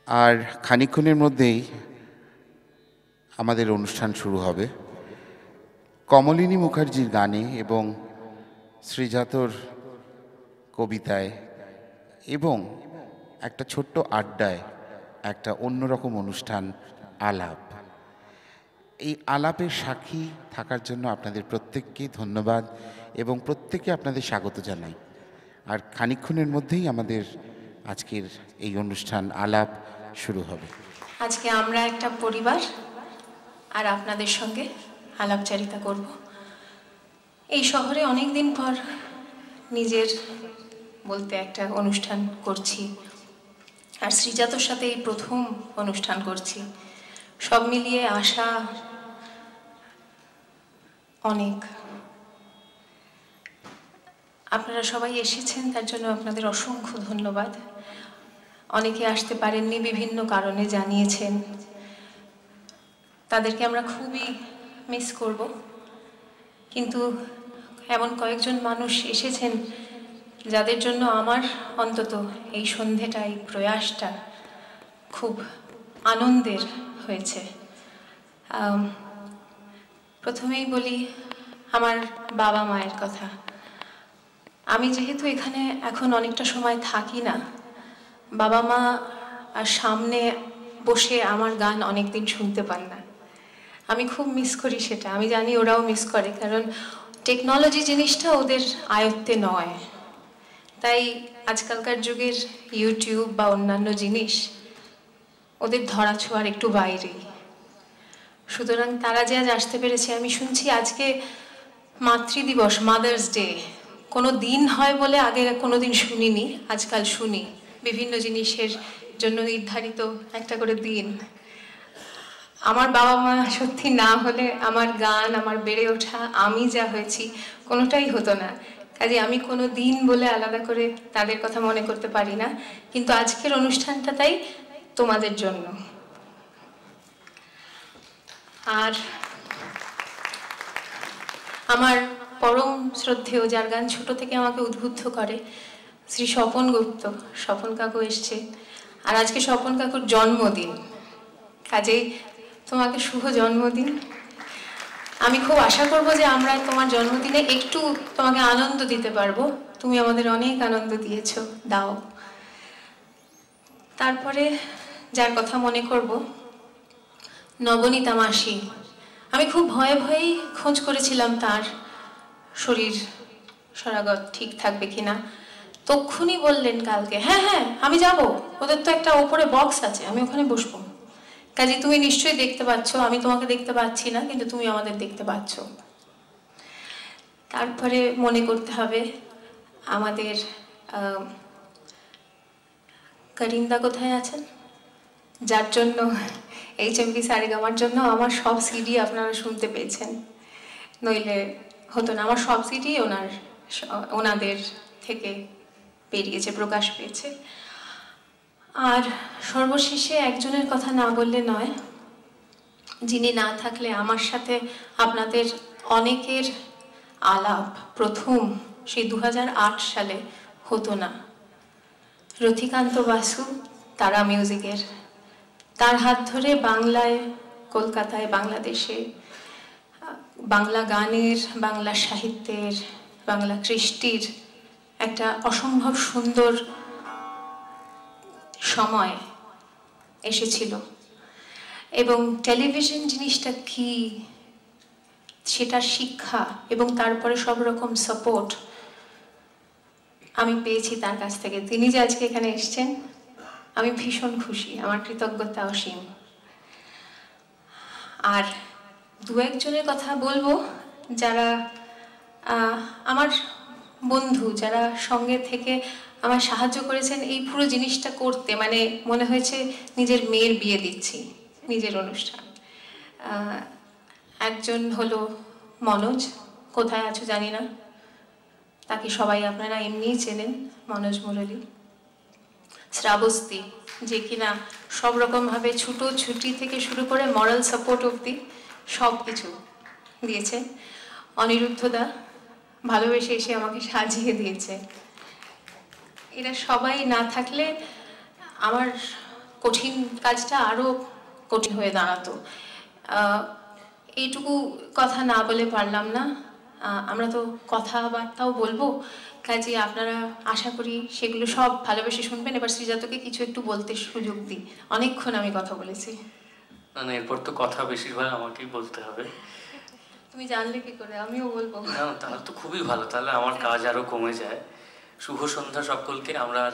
আর খানিকক্ষণের মধ্যেই আমাদের অনুষ্ঠান শুরু হবে কমলিনী মুখার্জির গানে এবং শ্রীজাতর কবিতায় এবং একটা ছোট্ট আড্ডায় একটা অন্যরকম অনুষ্ঠান আলাপ। এই আলাপের সাক্ষী থাকার জন্য আপনাদের প্রত্যেককে ধন্যবাদ এবং প্রত্যেককে আপনাদের স্বাগত জানাই। আর খানিকক্ষণের মধ্যেই আমাদের আজকের এই অনুষ্ঠান আলাপ শুরু হবে। আজকে আমরা একটা পরিবার আর আপনাদের সঙ্গে আলাপচারিতা করব। এই শহরে অনেক দিন পর নিজের বলতে একটা অনুষ্ঠান করছি, আর শ্রীজাতর সাথে এই প্রথম অনুষ্ঠান করছি। সব মিলিয়ে আশা অনেক। আপনারা সবাই এসেছেন, তার জন্য আপনাদের অসংখ্য ধন্যবাদ। অনেকে আসতে পারেননি, বিভিন্ন কারণে জানিয়েছেন, তাদেরকে আমরা খুবই মিস করব। কিন্তু এমন কয়েকজন মানুষ এসেছেন যাদের জন্য আমার অন্তত এই সন্ধেটা, এই প্রয়াসটা খুব আনন্দের হয়েছে। প্রথমেই বলি আমার বাবা মায়ের কথা। আমি যেহেতু এখানে এখন অনেকটা সময় থাকি না, বাবা মা আর সামনে বসে আমার গান অনেকদিন শুনতে পান না। আমি খুব মিস করি সেটা। আমি জানি ওরাও মিস করে, কারণ টেকনোলজি জিনিসটা ওদের আয়ত্তে নয়। তাই আজকালকার যুগের ইউটিউব বা অন্যান্য জিনিস ওদের ধরাছোঁয়ার একটু বাইরেই। সুতরাং তারা যে আজ আসতে পেরেছে, আমি শুনছি আজকে মাতৃদিবস, মাদার্স ডে। কোনো দিন হয় বলে আগে কোনো দিন শুনিনি, আজকাল শুনি। বিভিন্ন জিনিসের জন্য নির্ধারিত একটা করে দিন। আমার বাবা মা সত্যি না হলে আমার গান, আমার বেড়ে ওঠা, আমি যা হয়েছি, কোনোটাই হতো না। কাজে আমি কোনো দিন বলে আলাদা করে তাদের কথা মনে করতে পারি না। কিন্তু আজকের অনুষ্ঠানটা তাই তোমাদের জন্য। আর আমার পরম শ্রদ্ধেয়, যার গান ছোট থেকে আমাকে উদ্বুদ্ধ করে, শ্রী স্বপন গুপ্ত, স্বপন কাকু এসছে। আর আজকে স্বপন কাকুর জন্মদিন, কাজেই তোমাকে শুভ জন্মদিন। আমি খুব আশা করব যে আমরা তোমার জন্মদিনে একটু তোমাকে আনন্দ দিতে পারবো। তুমি আমাদের অনেক আনন্দ দিয়েছো, দাও। তারপরে যার কথা মনে করব, নবনীতা মাসি। আমি খুব ভয়ে ভয়েই খোঁজ করেছিলাম তার শরীর সরাগত ঠিক থাকবে কিনা। তক্ষুনি বললেন কালকে, হ্যাঁ হ্যাঁ আমি যাব, ওদের তো একটা ওপরে বক্স আছে, আমি ওখানে বসবো। কাজে তুমি নিশ্চয়ই দেখতে পাচ্ছ, আমি তোমাকে দেখতে পাচ্ছি না, কিন্তু তুমি আমাদের দেখতে পাচ্ছ। তারপরে মনে করতে হবে আমাদের করিন্দা কোথায় আছেন, যার জন্য HMV সারেগামার জন্য আমার সব সিডি আপনারা শুনতে পেয়েছেন। নইলে হতো না। আমার সব সিডি ওনাদের থেকে বেরিয়েছে, প্রকাশ পেয়েছে। আর সর্বশেষে একজনের কথা না বললে নয়, যিনি না থাকলে আমার সাথে আপনাদের অনেকের আলাপ প্রথম সেই 2008 সালে হতো না। রথিকান্ত বাসু, তারা মিউজিকের। তার হাত ধরে বাংলায়, কলকাতায়, বাংলাদেশে বাংলা গানের, বাংলা সাহিত্যের, বাংলা কৃষ্টির একটা অসম্ভব সুন্দর সময় এসেছিল। এবং টেলিভিশন জিনিসটা কি, সেটার শিক্ষা এবং তারপরে সব রকম সাপোর্ট আমি পেয়েছি তার কাছ থেকে। তিনি যে আজকে এখানে এসেছেন, আমি ভীষণ খুশি, আমার কৃতজ্ঞতা অসীম। আর দু একজনের কথা বলবো যারা আমার বন্ধু, যারা সঙ্গে থেকে আমার সাহায্য করেছেন এই পুরো জিনিসটা করতে। মানে মনে হয়েছে নিজের মেয়ের বিয়ে দিচ্ছি, নিজের অনুষ্ঠান। একজন হলো মনোজ, কোথায় আছো জানি না, তাকে সবাই আপনারা এমনিই চেনেন, মনোজ মুরলী। শ্রাবস্তি, যে কিনা সব রকমভাবে ছুটো ছুটি থেকে শুরু করে মরাল সাপোর্ট অবধি সব কিছু দিয়েছে। অনিরুদ্ধদা ভালোবেসে এসে আমাকে সাজিয়ে দিয়েছে। এরা সবাই না থাকলে আমার কঠিন কাজটা আরও কঠিন হয়ে দাঁড়াতো। এইটুকু কথা না বলে পারলাম না। আমরা তো কথাবার্তাও বলবো, কাজে আপনারা আশা করি সেগুলো সব ভালোবেসে শুনবেন। এবার শ্রীজাতকে কিছু একটু বলতে সুযোগ দিই, অনেকক্ষণ আমি কথা বলেছি। না, এরপর তো কথা বেশিরভাগ আমাকেই বলতে হবে। তুমি জানলে কি করে? আমিও বলবো। না, তাহলে তো খুবই ভালো, তাহলে আমার কাজ আরো কমে যায়। শুভ সন্ধ্যা সকলকে।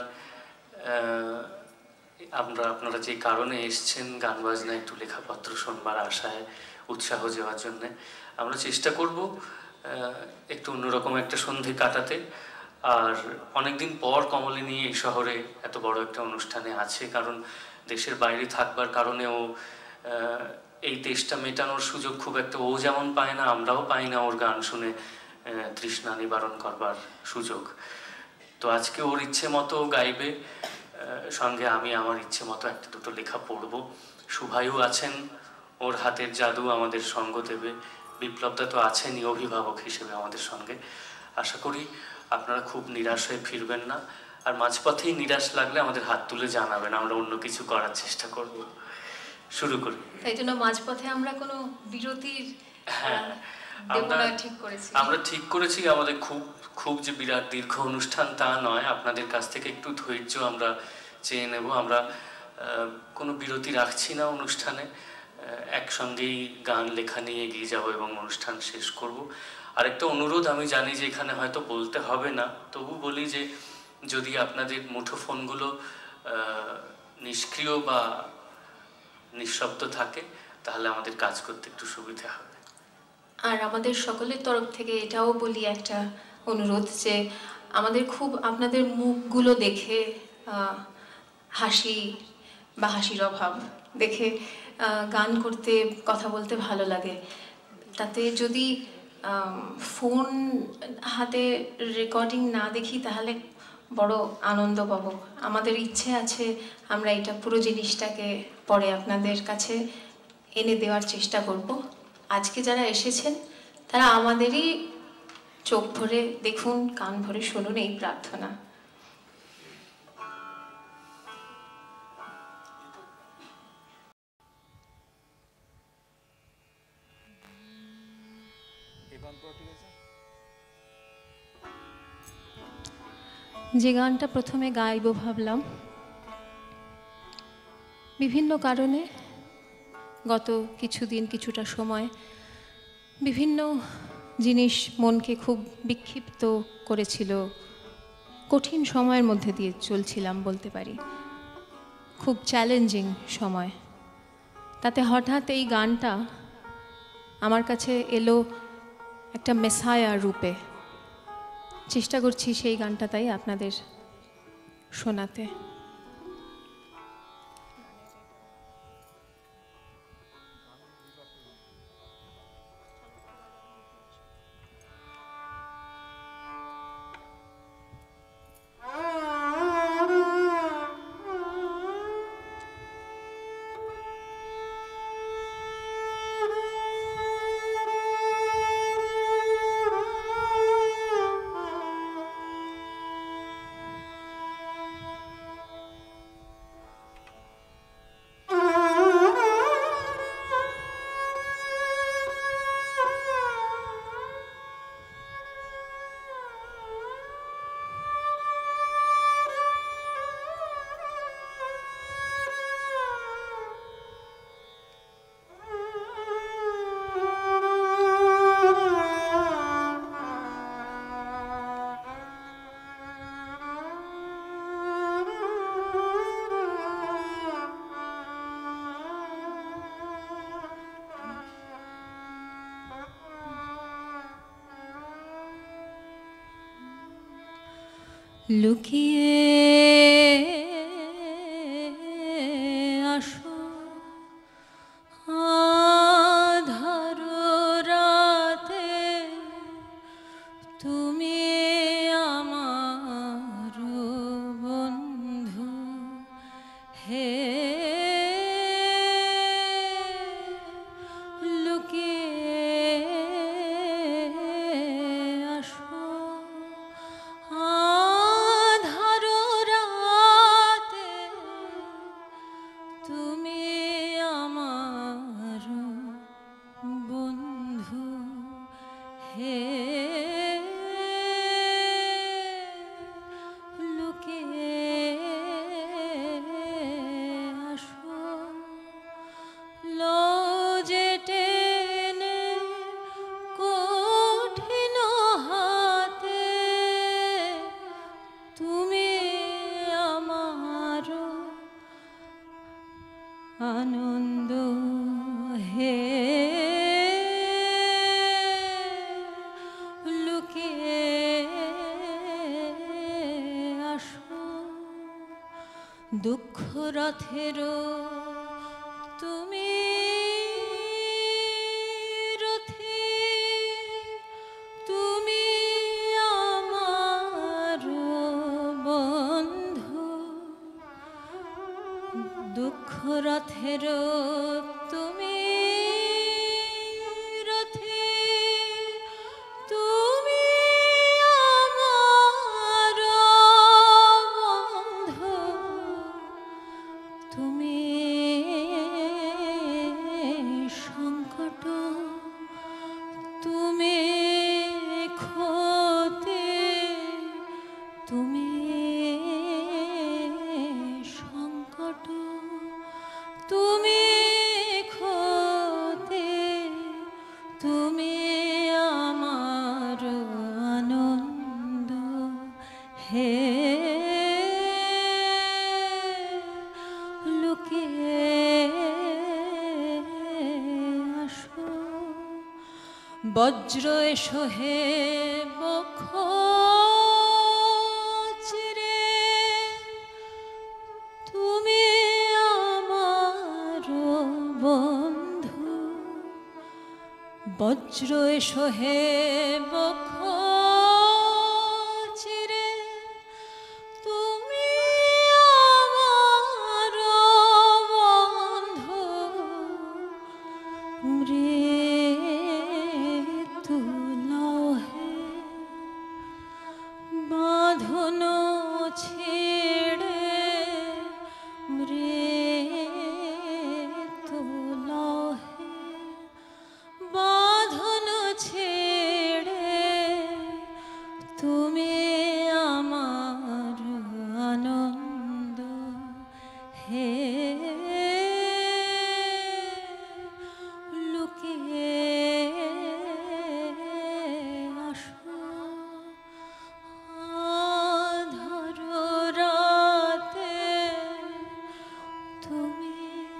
আপনারা যে কারণে এসছেন, গান বাজনা একটু লেখাপত্র শোনবার আশায়, উৎসাহ দেওয়ার জন্যে, আমরা চেষ্টা করব একটু অন্যরকম একটা সন্ধে কাটাতে। আর অনেকদিন পর কমলিনী এই শহরে এত বড় একটা অনুষ্ঠানে আছে, কারণ দেশের বাইরে থাকবার কারণেও এই দেশটা মেটানোর সুযোগ খুব একটা ও যেমন পায় না, আমরাও পাই না ওর গান শুনে তৃষ্ণা নিবারণ করবার সুযোগ। তো আজকে ওর ইচ্ছে মতো গাইবে, সঙ্গে আমি আমার ইচ্ছে মতো একটা দুটো লেখা পড়ব। শুভায়ু আছেন, ওর হাতের জাদু আমাদের সঙ্গ দেবে। বিপ্লবদা তো আছেনই অভিভাবক হিসেবে আমাদের সঙ্গে। আশা করি আপনারা খুব নিরাশ হয়ে ফিরবেন না, আর মাঝপথেই নিরাশ লাগলে আমাদের হাত তুলে জানাবেন, আমরা অন্য কিছু করার চেষ্টা করব। শুরু করি। তাই জন্য মাঝপথে আমরা কোনো বিরতির আমরা ঠিক করেছি আমাদের খুব যে বিরাট দীর্ঘ অনুষ্ঠান তা নয়, আপনাদের কাছ থেকে একটু ধৈর্য আমরা চেয়ে নেব। আমরা কোনো বিরতি রাখছি না অনুষ্ঠানে, একসঙ্গেই গান লেখা নিয়ে এগিয়ে যাব এবং অনুষ্ঠান শেষ করব। আরেকটা অনুরোধ, আমি জানি যে এখানে হয়তো বলতে হবে না, তবু বলি যে যদি আপনাদের মুঠোফোনগুলো নিষ্ক্রিয় বা নিঃশব্দ থাকে তাহলে আমাদের কাজ করতে একটু সুবিধা হবে। আর আমাদের সকলের তরফ থেকে এটাও বলি একটা অনুরোধ, যে আমাদের খুব আপনাদের মুখগুলো দেখে হাসি বা হাসির অভাব দেখে গান করতে, কথা বলতে ভালো লাগে। তাতে যদি ফোন হাতে রেকর্ডিং না দেখি তাহলে বড় আনন্দ পাবো। আমাদের ইচ্ছে আছে আমরা এটা পুরো জিনিসটাকে পরে আপনাদের কাছে এনে দেওয়ার চেষ্টা করব। আজকে যারা এসেছেন তারা আমাদেরই চোখ ভরে দেখুন, কান ভরে শুনুন, এই প্রার্থনা। যে গানটা প্রথমে গাইব ভাবলাম, বিভিন্ন কারণে গত কিছুদিন কিছুটা সময় বিভিন্ন জিনিস মনকে খুব বিক্ষিপ্ত করেছিল। কঠিন সময়ের মধ্যে দিয়ে চলছিলাম বলতে পারি, খুব চ্যালেঞ্জিং সময়। তাতে হঠাৎ এই গানটা আমার কাছে এলো একটা মেসায়া রূপে। চেষ্টা করছি সেই গানটা তাই আপনাদের শোনাতে। লুকিয়ে আসো আঁধার রাতে, তুমি আমার বন্ধু হে। তুমি আমার বন্ধু হে লুকিয়ে আসো লজে টেনে কঠিন হাতে তুমি আমার আনন্দ হে লুকিয়ে আসো দুঃখ রথেরও তুমি রথে তুমি আমার বন্ধু দুঃখ রথের তুমি রথে তুমি আমার বন্ধু তুমি সংকট তুমি ক্ষতে তুমি সংকট তুমি ক্ষতে তুমি আমার আনন্দ হে লুকিয়ে আসো বজ্র এসো হে বক্ষ চিরে তুমি আমার বন্ধু বজ্র এসো হে বক্ষ চিরে তুমি আমার বন্ধু মৃত্যু লহে বাঁধন ছেড়ে মৃত্যু লহে বাঁধন ছেড়ে তুমি আমার আনন্দ হে লুকিয়ে আসো আঁধার রাতে তুমি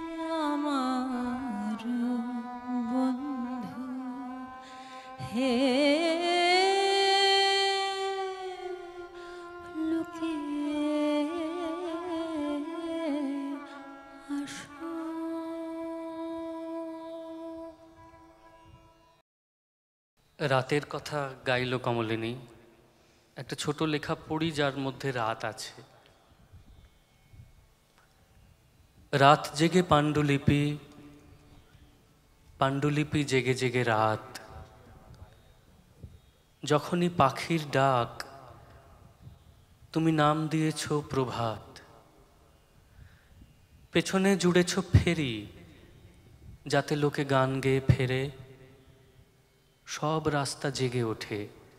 আমার বন্ধু হে লুকিয়ে আসো রাতের কথা গাইল কমলিনী। একটা ছোট লেখা পড়ি যার মধ্যে রাত আছে। রাত জেগে পাণ্ডুলিপি, পাণ্ডুলিপি জেগে জেগে রাত। যখনই পাখির ডাক তুমি নাম দিয়েছ প্রভাত। পেছনে জুড়েছ ফেরি যাতে লোকে গান গেয়ে ফেরে। সব রাস্তা জেগে ওঠে,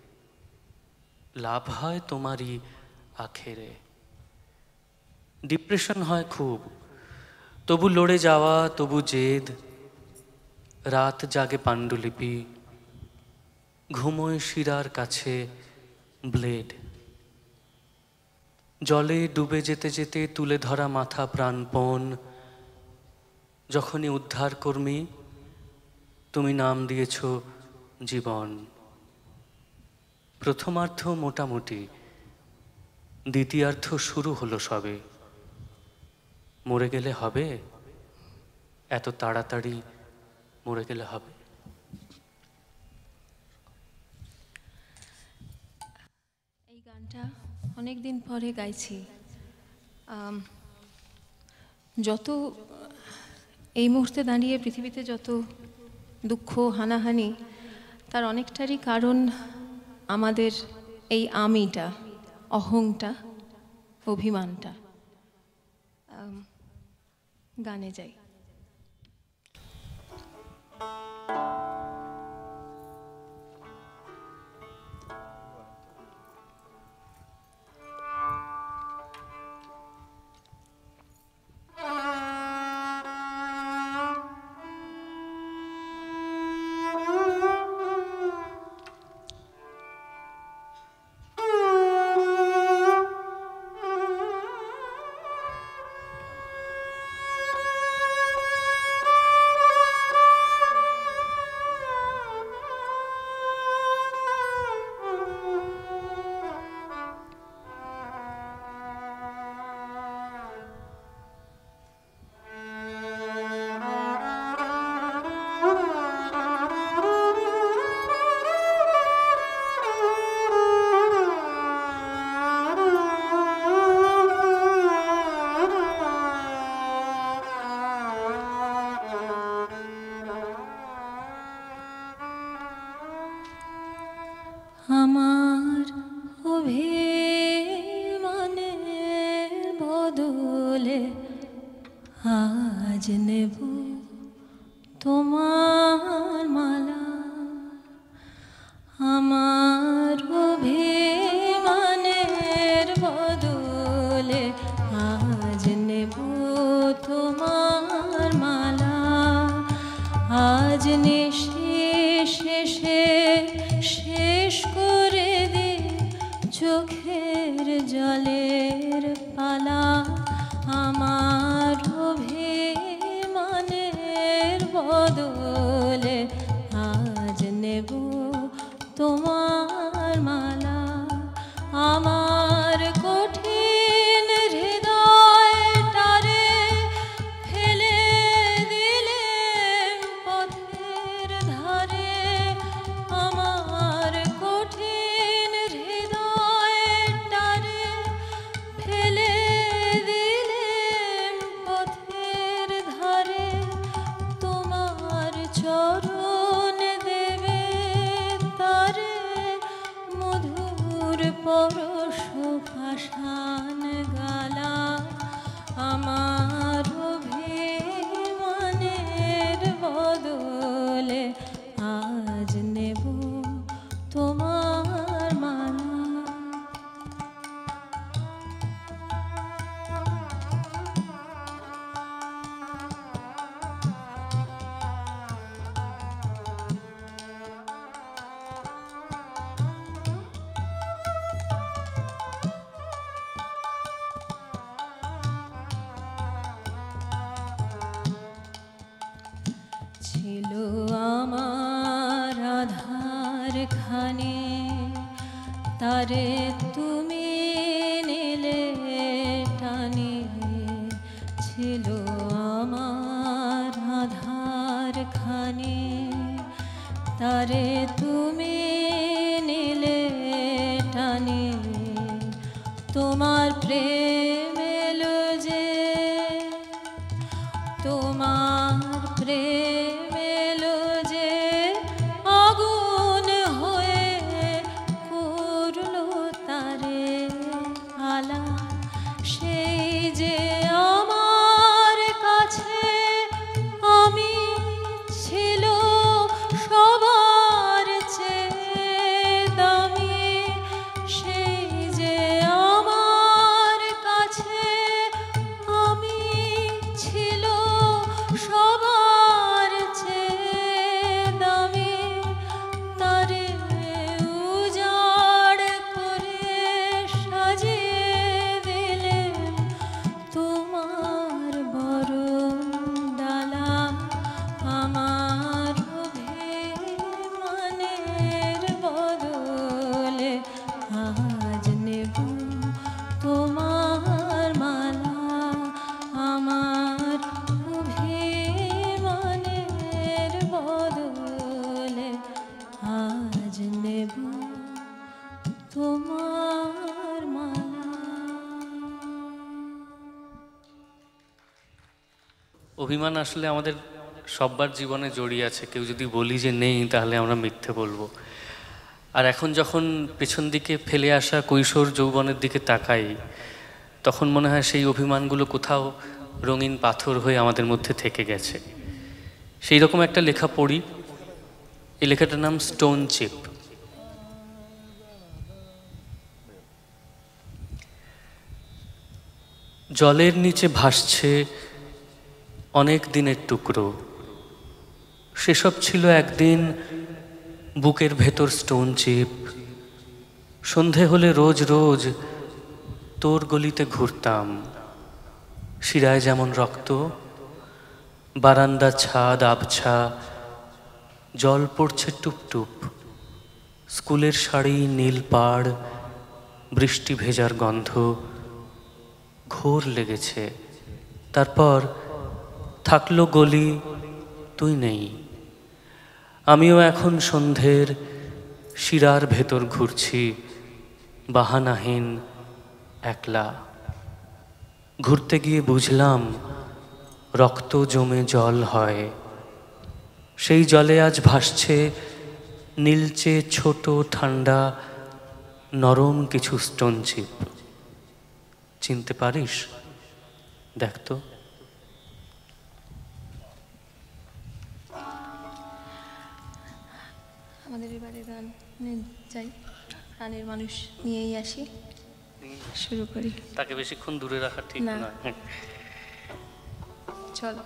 লাভ হয় তোমারই আখেরে। ডিপ্রেশন হয় খুব, তবু লড়ে যাওয়া, তবু জেদ। রাত জাগে পাণ্ডুলিপি, ঘুমোয় শিরার কাছে ব্লেড। জলে ডুবে যেতে যেতে তুলে ধরা মাথা প্রাণপণ। যখনই উদ্ধার কর্মী তুমি নাম দিয়েছ জীবন। প্রথমার্ধ মোটামুটি, দ্বিতীয়ার্ধ শুরু হলো সবে। মরে গেলে হবে, এত তাড়াতাড়ি মরে গেলে হবে। এই গানটা অনেক দিন পরে গাইছি। যত এই মুহূর্তে দাঁড়িয়ে পৃথিবীতে যত দুঃখ হানাহানি, তার অনেকটারই কারণ আমাদের এই আমিটা, অহংটা, অভিমানটা। গানে যাই। আমার অভিমানের বদলে আজ নেব তোমার মালা। আমার অভিমানের বদলে আজ নেব তোমার মালা। আজ শেষে শেষ করে দে চোখের জলের পালা। আমার অভিমানের বদলে আজ নেব তোমার মালা। আমার কঠিন হৃদয়টারে ফেলে দিলে পথের ধারে। আমার কঠিন হৃদয়টারে ফেলে দিলে পথের ধারে। তোমার চরণ দেবে তারে মধুর পরশ ভাসান গালা। আমার অভিমানের বদলে আজ নেব তোমার মালা। ছিল আমার আধার খানি তারে তুমি নিলে টানি। ছিল আমার আধার খানি তারে তুমি নিলে টানি। তোমার প্রেম এলো যে তোমার প্রেম এলো যে আগুন হয়ে করলো তারে আলা। সেই যে আমার কাছে আমি ছিল সবার চেয়ে দামি। সেই যে আমার কাছে আমি ছিল সবার চেয়ে দামি। তারে উজাড় করে সাজিয়ে দিলেন তোমার বরণ ডালা। আমার অভিমানের বদলে আজ নেব তোমার মালা। আমার অভিমানের বদলে আজ নেব তোমার মালা। অভিমান আসলে আমাদের সব্বার জীবনে জড়িয়ে আছে। কেউ যদি বলি যে নেই তাহলে আমরা মিথ্যে বলবো। আর এখন যখন পেছন দিকে ফেলে আসা কৈশোর যৌবনের দিকে তাকাই তখন মনে হয় সেই অভিমানগুলো কোথাও রঙিন পাথর হয়ে আমাদের মধ্যে থেকে গেছে। সেই রকম একটা লেখা পড়ি। এই লেখাটার নাম স্টোন চিপ। জলের নিচে ভাসছে অনেক দিনের টুকরো, সেসব ছিল একদিন বুকের ভেতর স্টোন চিপ। সন্ধে হলে রোজ রোজ তোর গলিতে ঘুরতাম, শিরায় যেমন রক্ত, বারান্দা ছাদ আবছা, জল পড়ছে টুপটুপ, স্কুলের শাড়ি নীল পাড়, বৃষ্টি ভেজার গন্ধ, ঘোর লেগেছে। তারপর থাকলো গলি, তুই নেই। আমিও এখন সন্ধ্যের শিরার ভেতর ঘুরছি, বাহানাহীন একলা। ঘুরতে গিয়ে বুঝলাম রক্ত জমে জল হয়। সেই জলে আজ ভাসছে নীলচে ছোট ঠান্ডা নরম কিছু স্টোন চিপ। চিনতে পারিস? দেখ তো। আমাদের এবারে গান যাই, প্রাণের মানুষ নিয়েই আসি, শুরু করি। তাকে বেশিক্ষণ দূরে রাখা ঠিক না। নয়। চলো।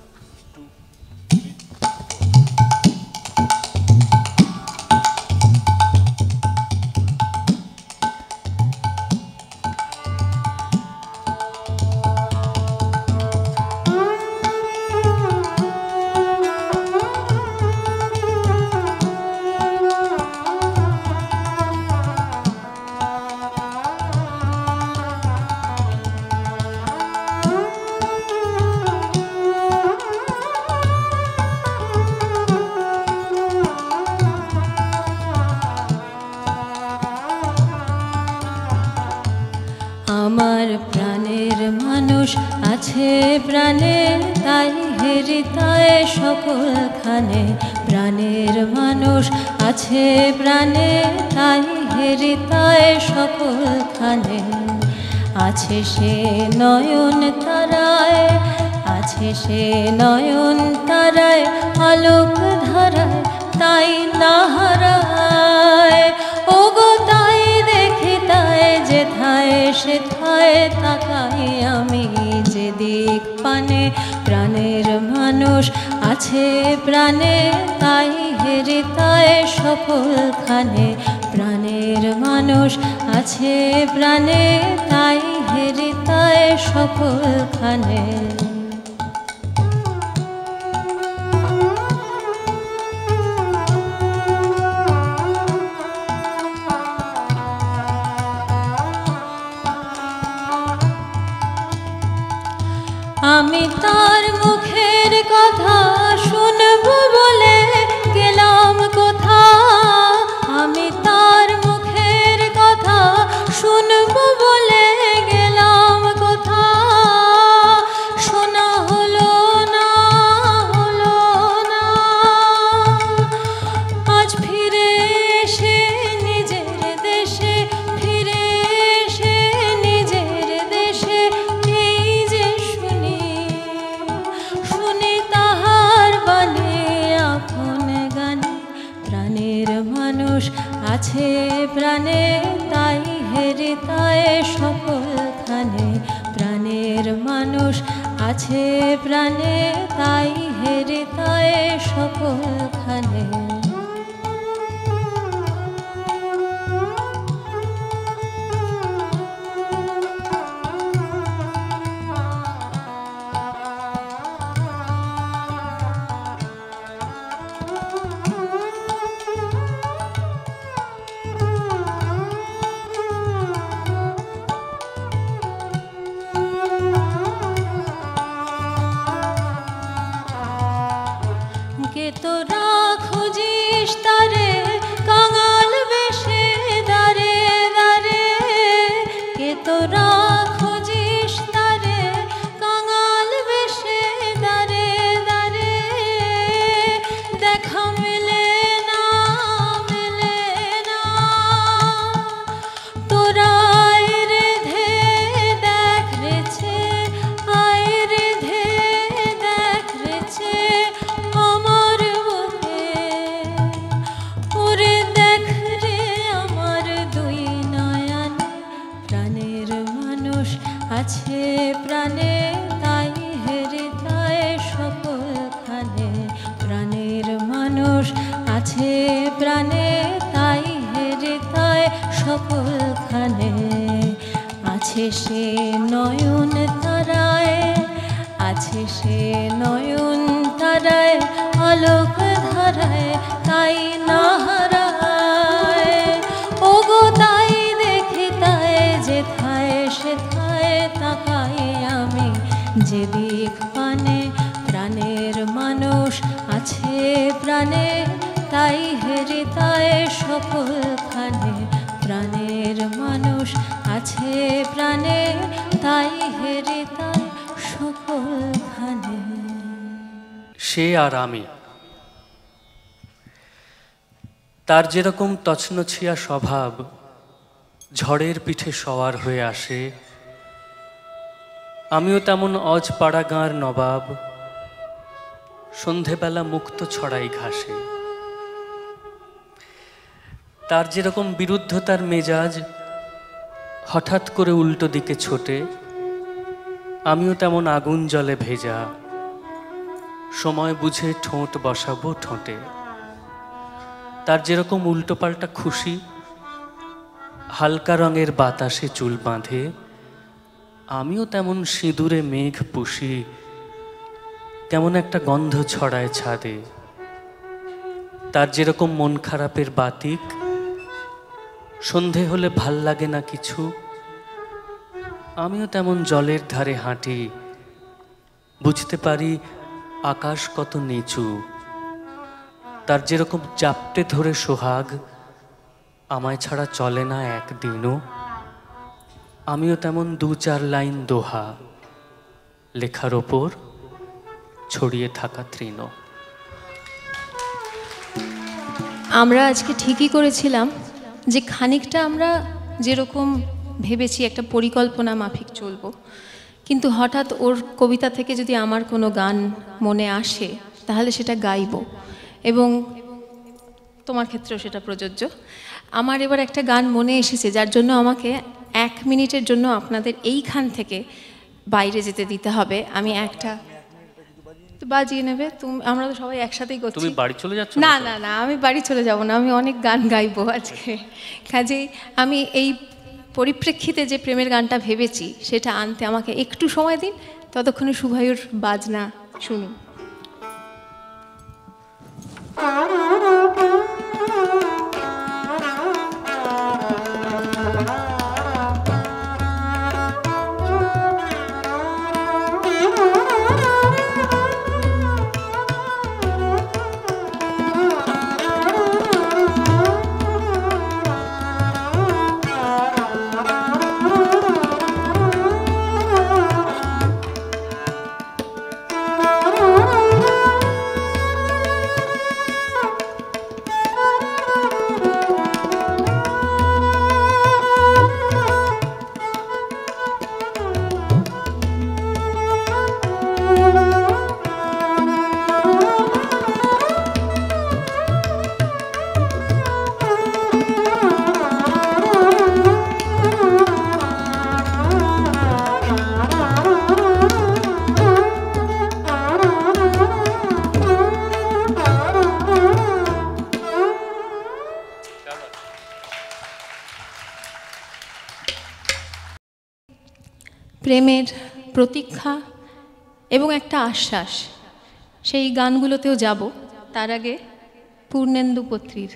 আমার প্রাণের মানুষ আছে প্রাণে, তাই হেরিতায় সকলখানে। প্রাণের মানুষ আছে প্রাণে, তাই হেরিতায় সকলখানে। আছে সে নয়ন তারায়, আছে সে নয়ন তারায়, আলোক ধারায় তাই না হারায়। ওগো তাই দেখি তাই যেথায় সেথায় তাকাই আমি যেদিক পানে। প্রাণের মানুষ আছে প্রাণে, তাই হেরিতায় সকলখানে। প্রাণের মানুষ আছে প্রাণে, তাই হেরিতায় সকলখানে। আমি তার মুখের কথা শুনবো বলে গেলাম কোথা। আমি তার মুখের কথা শুনবো বলে গেলাম কোথা। শোনা হলো না, হলো না। আজ ফিরে এসে নিজের দেশে, ফিরে এসে নিজের দেশে, এই যে শুনি শুনি তাহার বাণী আপন গানে। প্রাণের মানুষ আছে প্রাণে, তাই হেরিতায় সকলখানে। প্রাণের মানুষ আছে প্রাণে, তাই হেরিতায় সকলখানে। কে তোরা খুঁজি সকলখানে, আছে সে নয়ন তারায়, আছে সে নয়ন তারায়, আলোক ধারায় তাই না হারায়। ওগো তাই দেখি তাই যেথায় সেথায় তাকাই আমি, যেদিক পানে প্রাণের মানুষ আছে প্রাণে, তাই হেরে তাই সকলখানে। প্রাণের মানুষ আছে প্রাণে, তাই হেরে তাই সকলখানে। সে আর আমি, তার যেরকম তছনছিয়া স্বভাব, ঝড়ের পিঠে সওয়ার হয়ে আসে, আমিও তেমন অজপাড়া গাঁর নবাব, সন্ধেবেলা মুক্ত ছড়াই ঘাসে। তার যেরকম বিরুদ্ধতার মেজাজ হঠাৎ করে উল্টো দিকে ছোটে, আমিও তেমন আগুন জলে ভেজা, সময় বুঝে ঠোঁট বসাবো ঠোঁটে। তার যেরকম উল্টোপাল্টা খুশি, হালকা রঙের বাতাসে চুল বাঁধে, আমিও তেমন সিঁদুরে মেঘ পুষি, কেমন একটা গন্ধ ছড়ায় ছাদে। তার যেরকম মন খারাপের বাতিক, সন্ধে হলে ভাল লাগে না কিছু, আমিও তেমন জলের ধারে হাঁটি, বুঝতে পারি আকাশ কত নিচু। তার যেরকম চাপটে ধরে সোহাগ, আমায় ছাড়া চলে না একদিনও, আমিও তেমন দু চার লাইন দোহা, লেখার ওপর ছড়িয়ে থাকা তৃণ। আমরা আজকে ঠিকই করেছিলাম যে খানিকটা আমরা যেরকম ভেবেছি একটা পরিকল্পনা মাফিক চলবো, কিন্তু হঠাৎ ওর কবিতা থেকে যদি আমার কোনো গান মনে আসে তাহলে সেটা গাইব, এবং তোমার ক্ষেত্রেও সেটা প্রযোজ্য। আমার এবার একটা গান মনে এসেছে, যার জন্য আমাকে 1 মিনিটের জন্য আপনাদের এইখান থেকে বাইরে যেতে দিতে হবে। আমি একটা বাজিয়ে নেবে, আমরা তো সবাই একসাথেই করছি। তুমি বাড়ি চলে যাচ্ছ? না না না, আমি বাড়ি চলে যাব না, আমি অনেক গান গাইবো আজকে। কাজেই আমি এই পরিপ্রেক্ষিতে যে প্রেমের গানটা ভেবেছি সেটা আনতে আমাকে একটু সময় দিন, ততক্ষণে শুভায়ুর বাজনা শুনুন। প্রেমের প্রতীক্ষা এবং একটা আশ্বাস, সেই গানগুলোতেও যাব। তার আগে পূর্ণেন্দু পত্রীর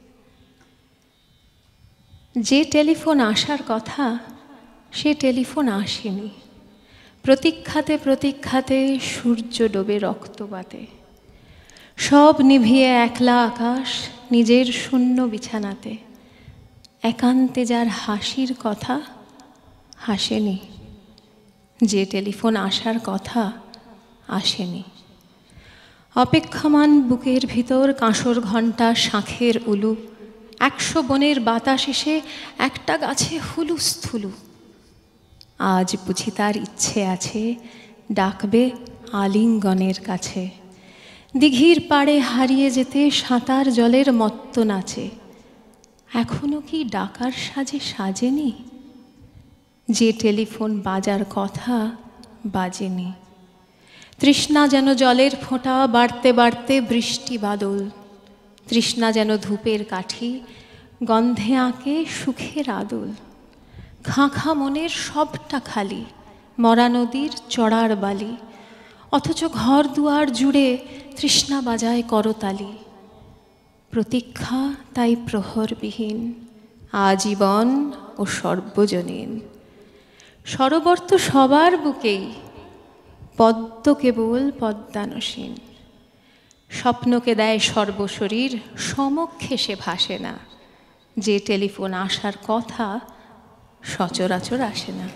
যে টেলিফোন আসার কথা সে টেলিফোন আসেনি, প্রতীক্ষাতে প্রতীক্ষাতে সূর্য ডোবে রক্তপাতে, সব নিভিয়ে একলা আকাশ নিজের শূন্য বিছানাতে, একান্তে যার হাসির কথা হাসেনি, যে টেলিফোন আসার কথা আসেনি। অপেক্ষমান বুকের ভিতর কাঁসর ঘণ্টা শাঁখের উলু, 100 বনের বাতাস এসে একটা গাছে হুলুস্থুলু। আজ বুঝি তার ইচ্ছে আছে ডাকবে আলিঙ্গনের কাছে, দিঘির পাড়ে হারিয়ে যেতে সাঁতার জলের মত্ত নাচে। এখনো কি ডাকার সাজে সাজেনি, যে টেলিফোন বাজার কথা বাজেনি। তৃষ্ণা যেন জলের ফোঁটা বাড়তে বাড়তে বৃষ্টি বাদল, তৃষ্ণা যেন ধূপের কাঠি গন্ধে আঁকে সুখের আদল, খাঁ খাঁ মনের সবটা খালি, মরা নদীর চড়ার বালি, অথচ ঘর দুয়ার জুড়ে তৃষ্ণা বাজায় করতালি। প্রতীক্ষা তাই প্রহরবিহীন, আজীবন ও সর্বজনীন। সরোবর তো সবার বুকেই, পদ্ম কেবল পদ্মানসীন। স্বপ্নকে দেয় সর্বশরীর, সমক্ষে সে ভাসে না। যে টেলিফোন আসার কথা সচরাচর আসে না।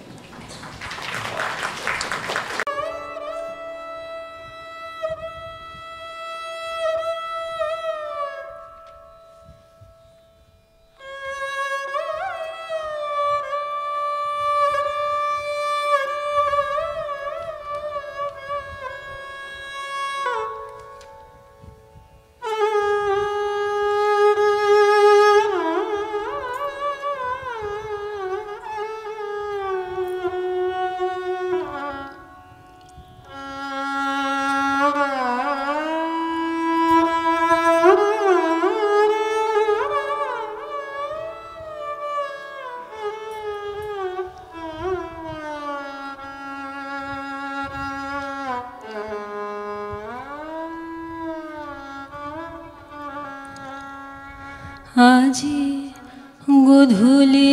আজি গধূলি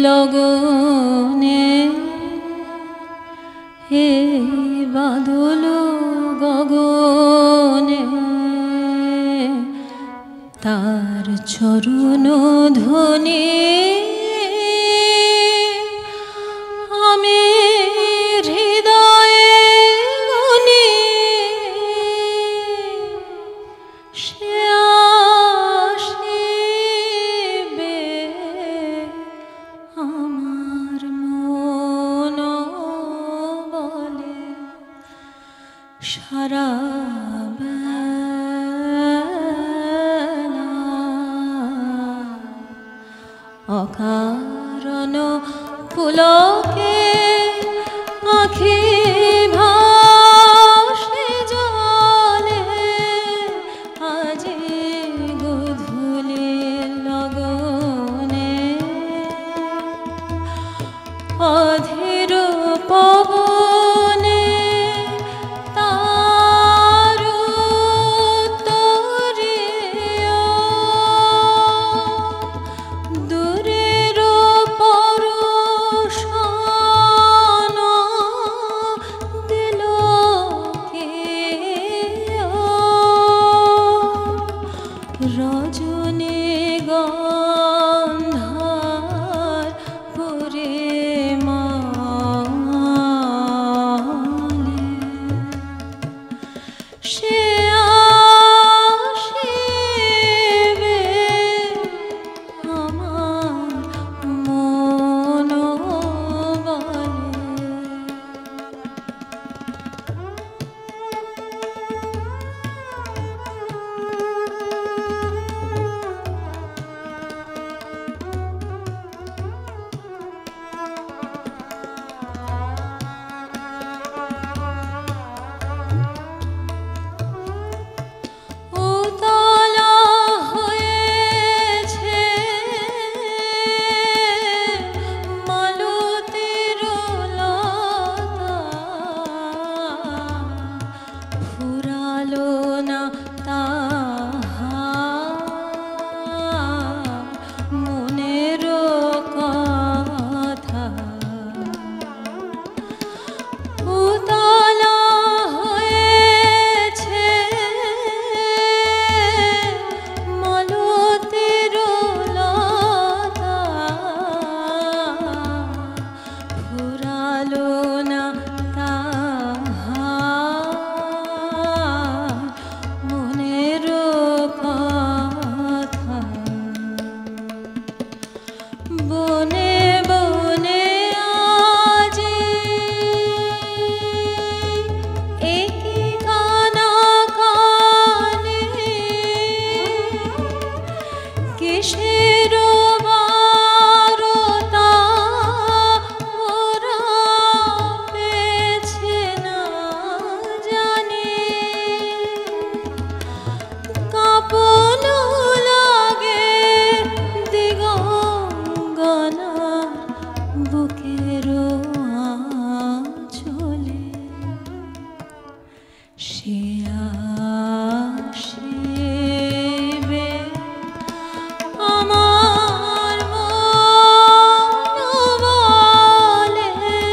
লগনে হে বাদল গগনে, তার চরণ ধ্বনি আমি হৃদয়ে গুনি। সে আসিবে আমার মন বলে, সারা বেলা অকারণ পুলকে আখি ভাসে জলে। আজি গধূলি লগনে অধীর পবনে তার তরিয়া দূরের পরশান দিল কে রজনী গন্ধার পুরে মালে। সে আসিবে আমার মন বলে। সে আসিবে আমার মন বলে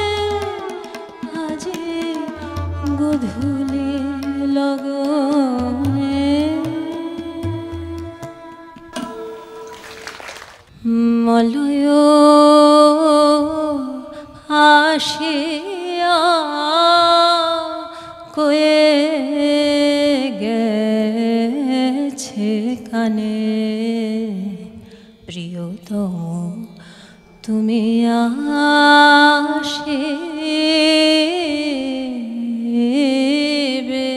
আজি গধূলি লগনে মলয় আসিয়া কয়ে গেছে কানে প্রিয়তম তুমি আসিবে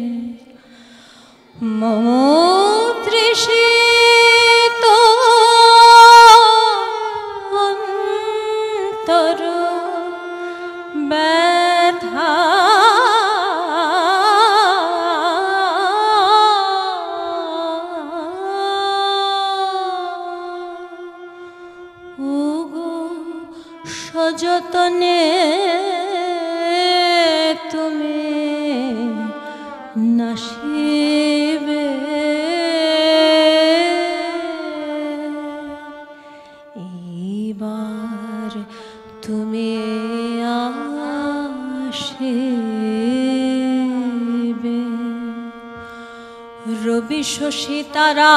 মম তৃষিত অন্তর ব্যথা ওগো সযতনে তুমি নাশিবে এইবার তুমি আসিবে রবি শশী তারা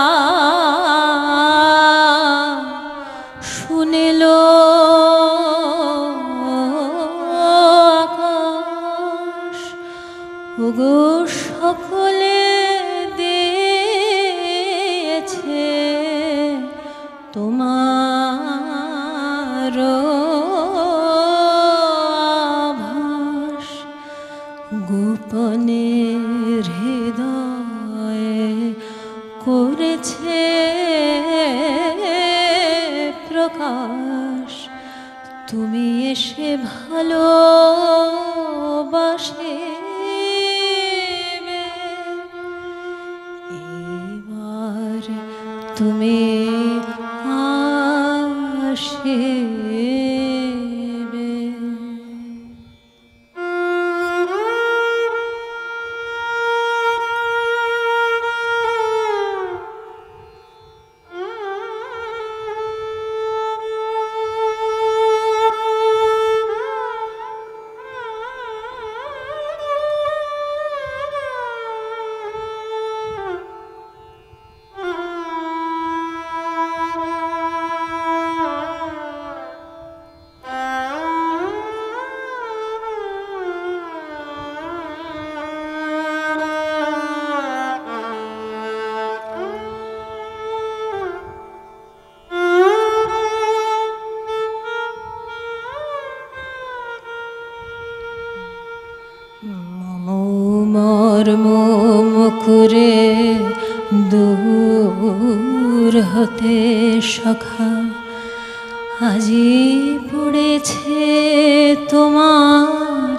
শুনিল আকাশ ওগো সকলে দিয়েছে তোমার আভাস গোপনে হৃদয়ে করেছে প্রকাশ তুমি এসে ভালোবাসিবে এবার তুমি আসিবে মর্ম মুখরে দূর হতে সখা আজি পড়েছে তোমার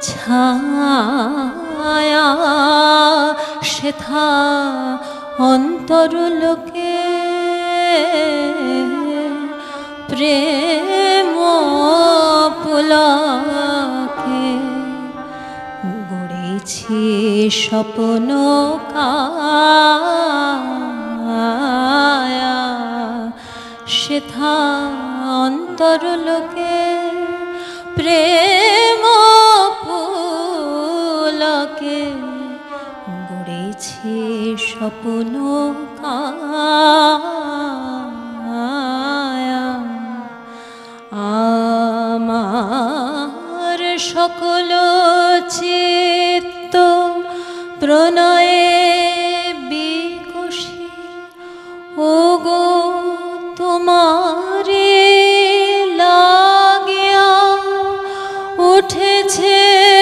ছায়া সেথা অন্তরলোকে প্রেম পুলকে গড়েছি স্বপ্ন কায়া সেথা অন্তরলোকে প্রেম পুলকে গড়েছি স্বপ্ন কায়া আমার সকল চিত্ত প্রণয়ে বিকশি ওগো তোমারে লাগিয়া উঠেছে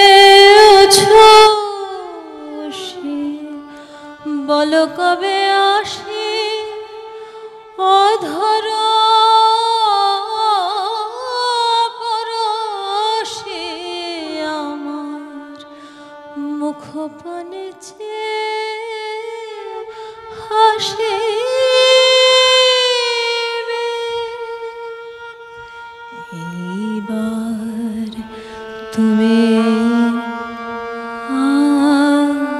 উচ্ছ্বাসী বল কবে আসি অধর পরশে আমার মুখপানে হাসিবে এইবার তুমি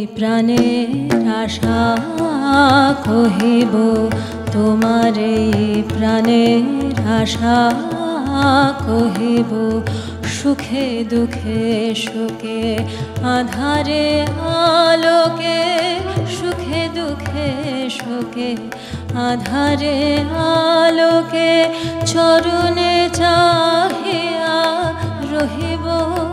প্রাণের আশা কহিব, তোমারে প্রাণের আশা কহিব। সুখে দুঃখে শোকে আধারে আলোকে, সুখে দুঃখে শোকে আধারে আলোকে, চরণে চাহিয়া রহিব।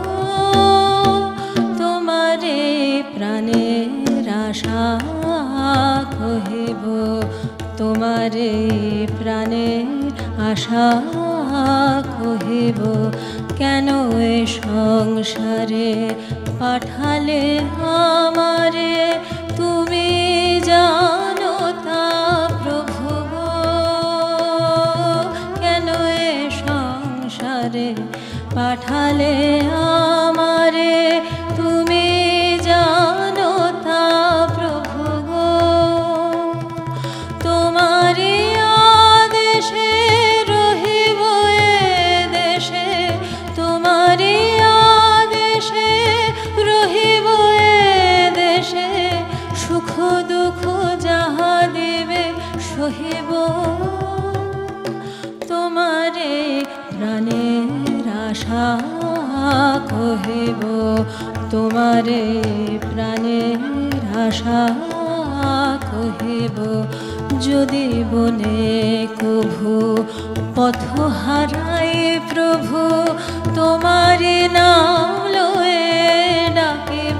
তোমারে প্রাণের আশা কহিব, তোমারে প্রাণের আশা কহিব। কেন এ সংসারে পাঠালে আমারে, তুমি জানো তা প্রভু গো। কেন এ সংসারে পাঠালে আমারে, তুমি জানো তা প্রভু গো। তোমারি আদেশে রহিব এ দেশে, তোমারি আদেশে রহিব এ দেশে। সুখ দুঃখ যাহা দিবে সহিব, তোমারে প্রাণের আশা কহিব, তোমারে প্রাণের আশা কহিব। যদি বনে কভু পথ হারাই প্রভু, তোমারি নাম লয়ে ডাকিব।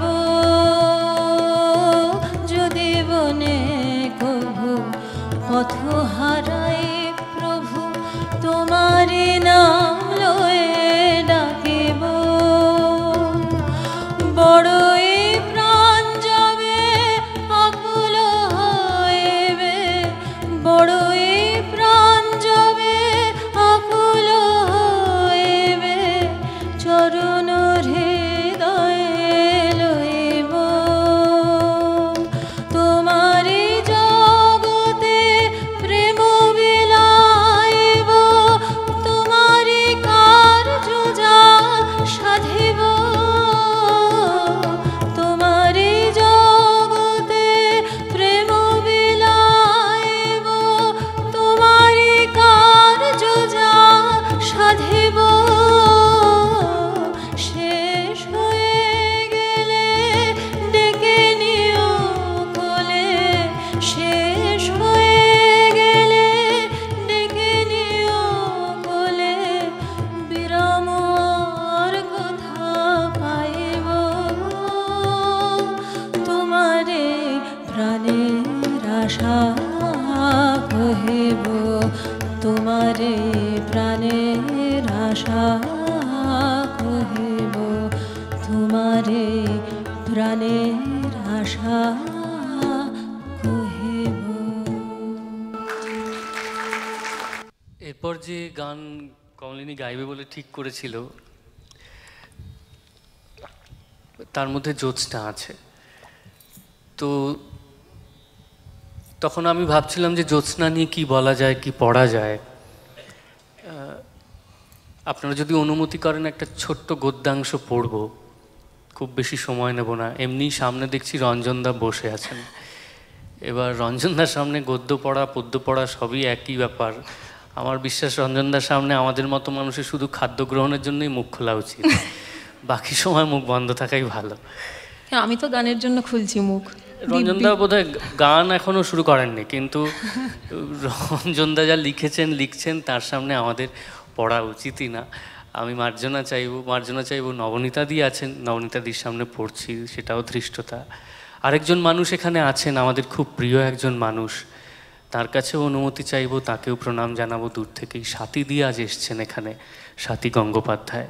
যদি বনে কভু পথ হারাই প্রভু, তোমারি নাম লয়ে ডাকিব। বড়ই প্রাণ যাবে আকুল হইবে, বড়ই প্রাণ যাবে আকুল হইবে। চরণ হৃদয়ে লইব, তোমারি জগতে প্রেম বিলাইব। তোমারি কার্য যা সাধিব, তোমারি জগতে প্রেম বিলাইব। তোমারি কার্য যা সাধিব। শেষ হয়ে গেলে ডেকে নিও কোলে, শেষ হয়ে গেলে ডেকে নিও কোলে। বিরাম আর কথা পাইব, তোমারে প্রাণের আশা কহিব, তোমারে প্রাণের আশা কহিব, তোমারে প্রাণের আশা কহিব। এরপর যে গান কমলিনী গাইবে বলে ঠিক করেছিল, তার মধ্যে জ্যোৎস্না আছে। তো তখন আমি ভাবছিলাম যে জ্যোৎস্না নিয়ে কি বলা যায়, কি পড়া যায়। আপনারা যদি অনুমতি করেন একটা ছোট্ট গদ্যাংশ পড়ব, খুব বেশি সময় নেব না। এমনি সামনে দেখছি রঞ্জনদা বসে আছেন। এবার রঞ্জনদার সামনে গদ্য পড়া পদ্য পড়া সবই একই ব্যাপার। আমার বিশ্বাস রঞ্জনদার সামনে আমাদের মতো মানুষের শুধু খাদ্য গ্রহণের জন্যই মুখ খোলা উচিত, বাকি সময় মুখ বন্ধ থাকাই ভালো। আমি তো গানের জন্য খুলছি মুখ। রঞ্জনদা বোধহয় গান এখনো শুরু করেননি, কিন্তু রঞ্জনদা যা লিখছেন তার সামনে আমাদের পড়া উচিতই না। আমি মার্জনা চাইবো। নবনীতাদি আছেন, নবনীতাদির সামনে পড়ছি, সেটাও ধৃষ্টতা। আরেকজন মানুষ এখানে আছেন, আমাদের খুব প্রিয় একজন মানুষ, তার কাছেও অনুমতি চাইবো, তাকেও প্রণাম জানাবো দূর থেকেই। স্বাতীদি আজ এসছেন এখানে, স্বাতী গঙ্গোপাধ্যায়।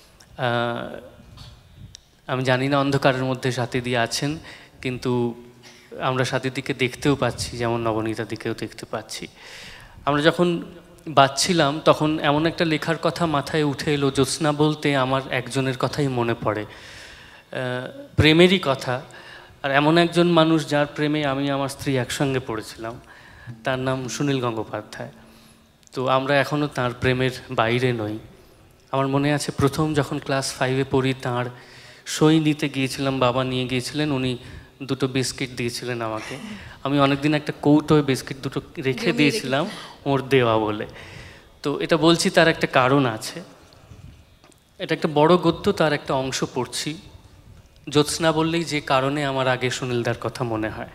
আমি জানি না অন্ধকারের মধ্যে স্বাতীদি আছেন, কিন্তু আমরা স্বাতীদিকে দেখতেও পাচ্ছি, যেমন নবনীতাদিকেও দেখতে পাচ্ছি। আমরা যখন বাজছিলাম তখন এমন একটা লেখার কথা মাথায় উঠে এলো, জ্যোৎস্না বলতে আমার একজনের কথাই মনে পড়ে, প্রেমেরই কথা। আর এমন একজন মানুষ যার প্রেমে আমি আমার স্ত্রী একসঙ্গে পড়েছিলাম, তার নাম সুনীল গঙ্গোপাধ্যায়। তো আমরা এখনও তার প্রেমের বাইরে নই। আমার মনে আছে প্রথম যখন ক্লাস 5-এ পড়ি, তাঁর সই নিতে গিয়েছিলাম, বাবা নিয়ে গিয়েছিলেন, উনি দুটো বিস্কিট দিয়েছিলেন আমাকে। আমি অনেকদিন একটা কৌটোয় বিস্কিট দুটো রেখে দিয়েছিলাম ওর দেওয়া বলে। তো এটা বলছি তার একটা কারণ আছে। এটা একটা বড় গদ্য, তার একটা অংশ পড়ছি। জ্যোৎস্না বললেই যে কারণে আমার আগে সুনীলদার কথা মনে হয়।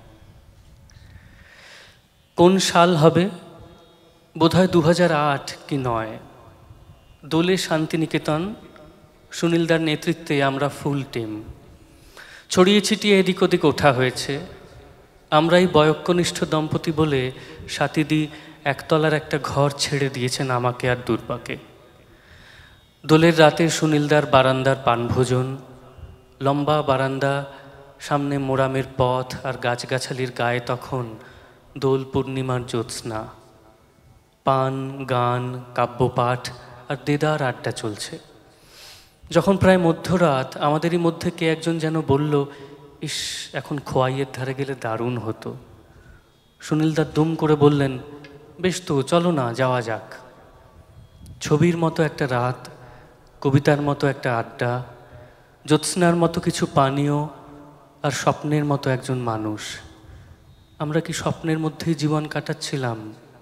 কোন সাল হবে, বোধহয় 2008 কি 9। দোলে শান্তিনিকেতন, সুনীলদার নেতৃত্বে আমরা ফুল টিম। ছড়িয়ে ছিটিয়ে এদিক ওদিক ওঠা হয়েছে। আমরাই বয়স্কনিষ্ঠ দম্পতি বলে সাথীদি একতলার একটা ঘর ছেড়ে দিয়েছেন আমাকে আর দুর্বাকে। দোলের রাতে সুনীলদার বারান্দার পানভোজন, লম্বা বারান্দা, সামনে মোরামের পথ আর গাছগাছালির গায়ে তখন দোল পূর্ণিমার জ্যোৎস্না। পান, গান, কাব্যপাঠ আর দেদার আড্ডা চলছে। যখন প্রায় মধ্যরাত আমাদেরই মধ্যে কে একজন যেন বলল, ইস, এখন খোয়াইয়ের ধারে গেলে দারুণ হতো। সুনীলদা দুম করে বললেন, বেশ তো, চলো না, যাওয়া যাক। ছবির মতো একটা রাত, কবিতার মতো একটা আড্ডা, জ্যোৎস্নার মতো কিছু পানীয় আর স্বপ্নের মতো একজন মানুষ। আমরা কি স্বপ্নের মধ্যেই জীবন কাটাচ্ছিলাম?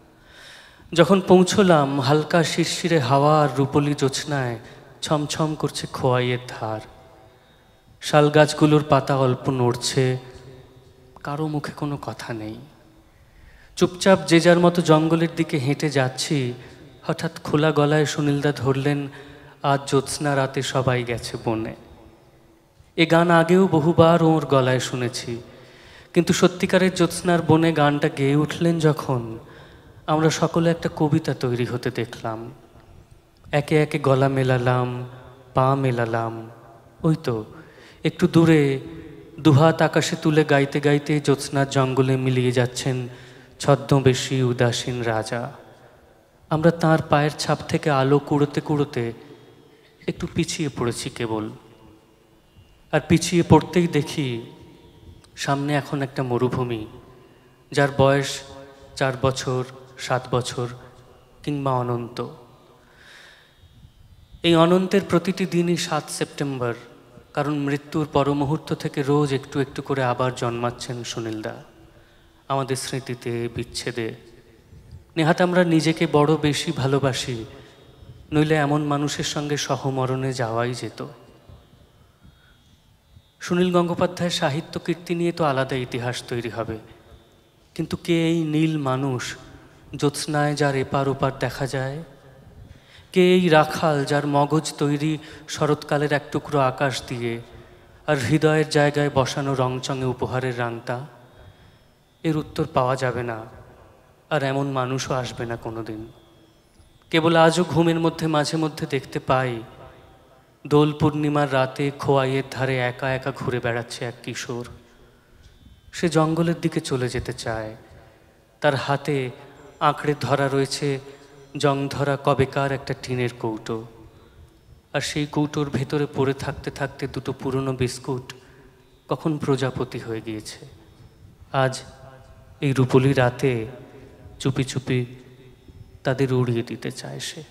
যখন পৌঁছলাম, হালকা শিরশিরে হাওয়া আর রূপলি জ্যোৎস্নায় ছমছম করছে খোয়াইয়ের ধার। শাল গাছগুলোর পাতা অল্প নড়ছে, কারো মুখে কোনো কথা নেই। চুপচাপ যে যার মতো জঙ্গলের দিকে হেঁটে যাচ্ছি, হঠাৎ খোলা গলায় সুনীলদা ধরলেন, আজ জ্যোৎস্না রাতে সবাই গেছে বনে। এ গান আগেও বহুবার ওর গলায় শুনেছি, কিন্তু সত্যিকারের জ্যোৎস্নার বনে গানটা গেয়ে উঠলেন যখন, আমরা সকলে একটা কবিতা তৈরি হতে দেখলাম। একে একে গলা মেলালাম, পা মেলালাম। ওই তো একটু দূরে দুহাত আকাশে তুলে গাইতে গাইতে জ্যোৎস্নার জঙ্গলে মিলিয়ে যাচ্ছেন ছদ্মবেশী উদাসীন রাজা। আমরা তার পায়ের ছাপ থেকে আলো কুড়োতে কুড়োতে একটু পিছিয়ে পড়েছি কেবল। আর পিছিয়ে পড়তেই দেখি সামনে এখন একটা মরুভূমি, যার বয়স 4 বছর, 7 বছর কিংবা অনন্ত। এই অনন্তের প্রতিটি দিনই 7 সেপ্টেম্বর, কারণ মৃত্যুর পরমুহূর্ত থেকে রোজ একটু একটু করে আবার জন্মাচ্ছেন সুনীলদা আমাদের স্মৃতিতে, বিচ্ছেদে। নেহাত আমরা নিজেকে বড় বেশি ভালোবাসি, নইলে এমন মানুষের সঙ্গে সহমরণে যাওয়াই যেত। সুনীল গঙ্গোপাধ্যায়ের সাহিত্য কীর্তি নিয়ে তো আলাদা ইতিহাস তৈরি হবে, কিন্তু কে এই নীল মানুষ জ্যোৎস্নায় যার এপার ওপার দেখা যায়? কে এই রাখাল যার মগজ তৈরি শরৎকালের এক টুকরো আকাশ দিয়ে আর হৃদয়ের জায়গায় বসানো রংচঙে উপহারের রাংতা? এর উত্তর পাওয়া যাবে না, আর এমন মানুষও আসবে না কোনোদিন। কেবল আজও ঘুমের মধ্যে মাঝে মধ্যে দেখতে পাই, দোল পূর্ণিমার রাতে খোয়াইয়ের ধারে একা একা ঘুরে বেড়াচ্ছে এক কিশোর। সে জঙ্গলের দিকে চলে যেতে চায়। তার হাতে আঁকড়ে ধরা রয়েছে জং ধরা কবেকার একটা টিনের কৌটো, আর সেই কৌটোর ভেতরে পড়ে থাকতে থাকতে দুটো পুরনো বিস্কুট কখন প্রজাপতি হয়ে গিয়েছে। আজ এই রূপলি রাতে চুপি চুপি তাদের উড়িয়ে দিতে চায় সে।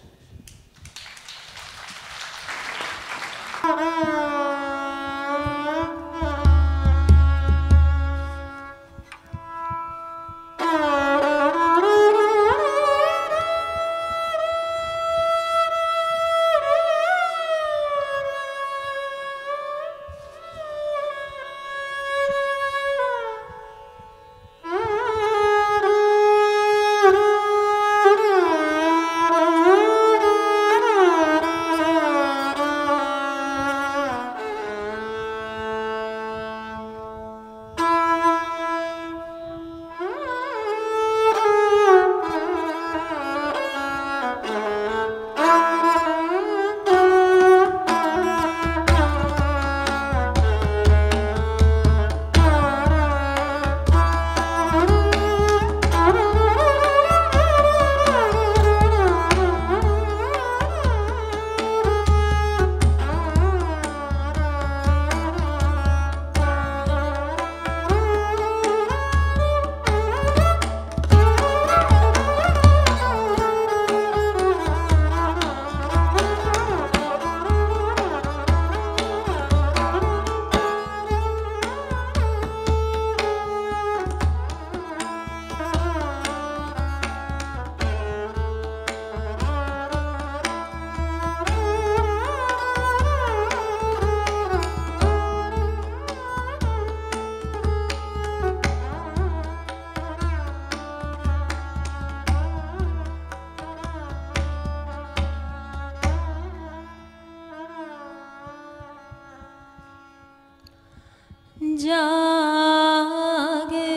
জাগে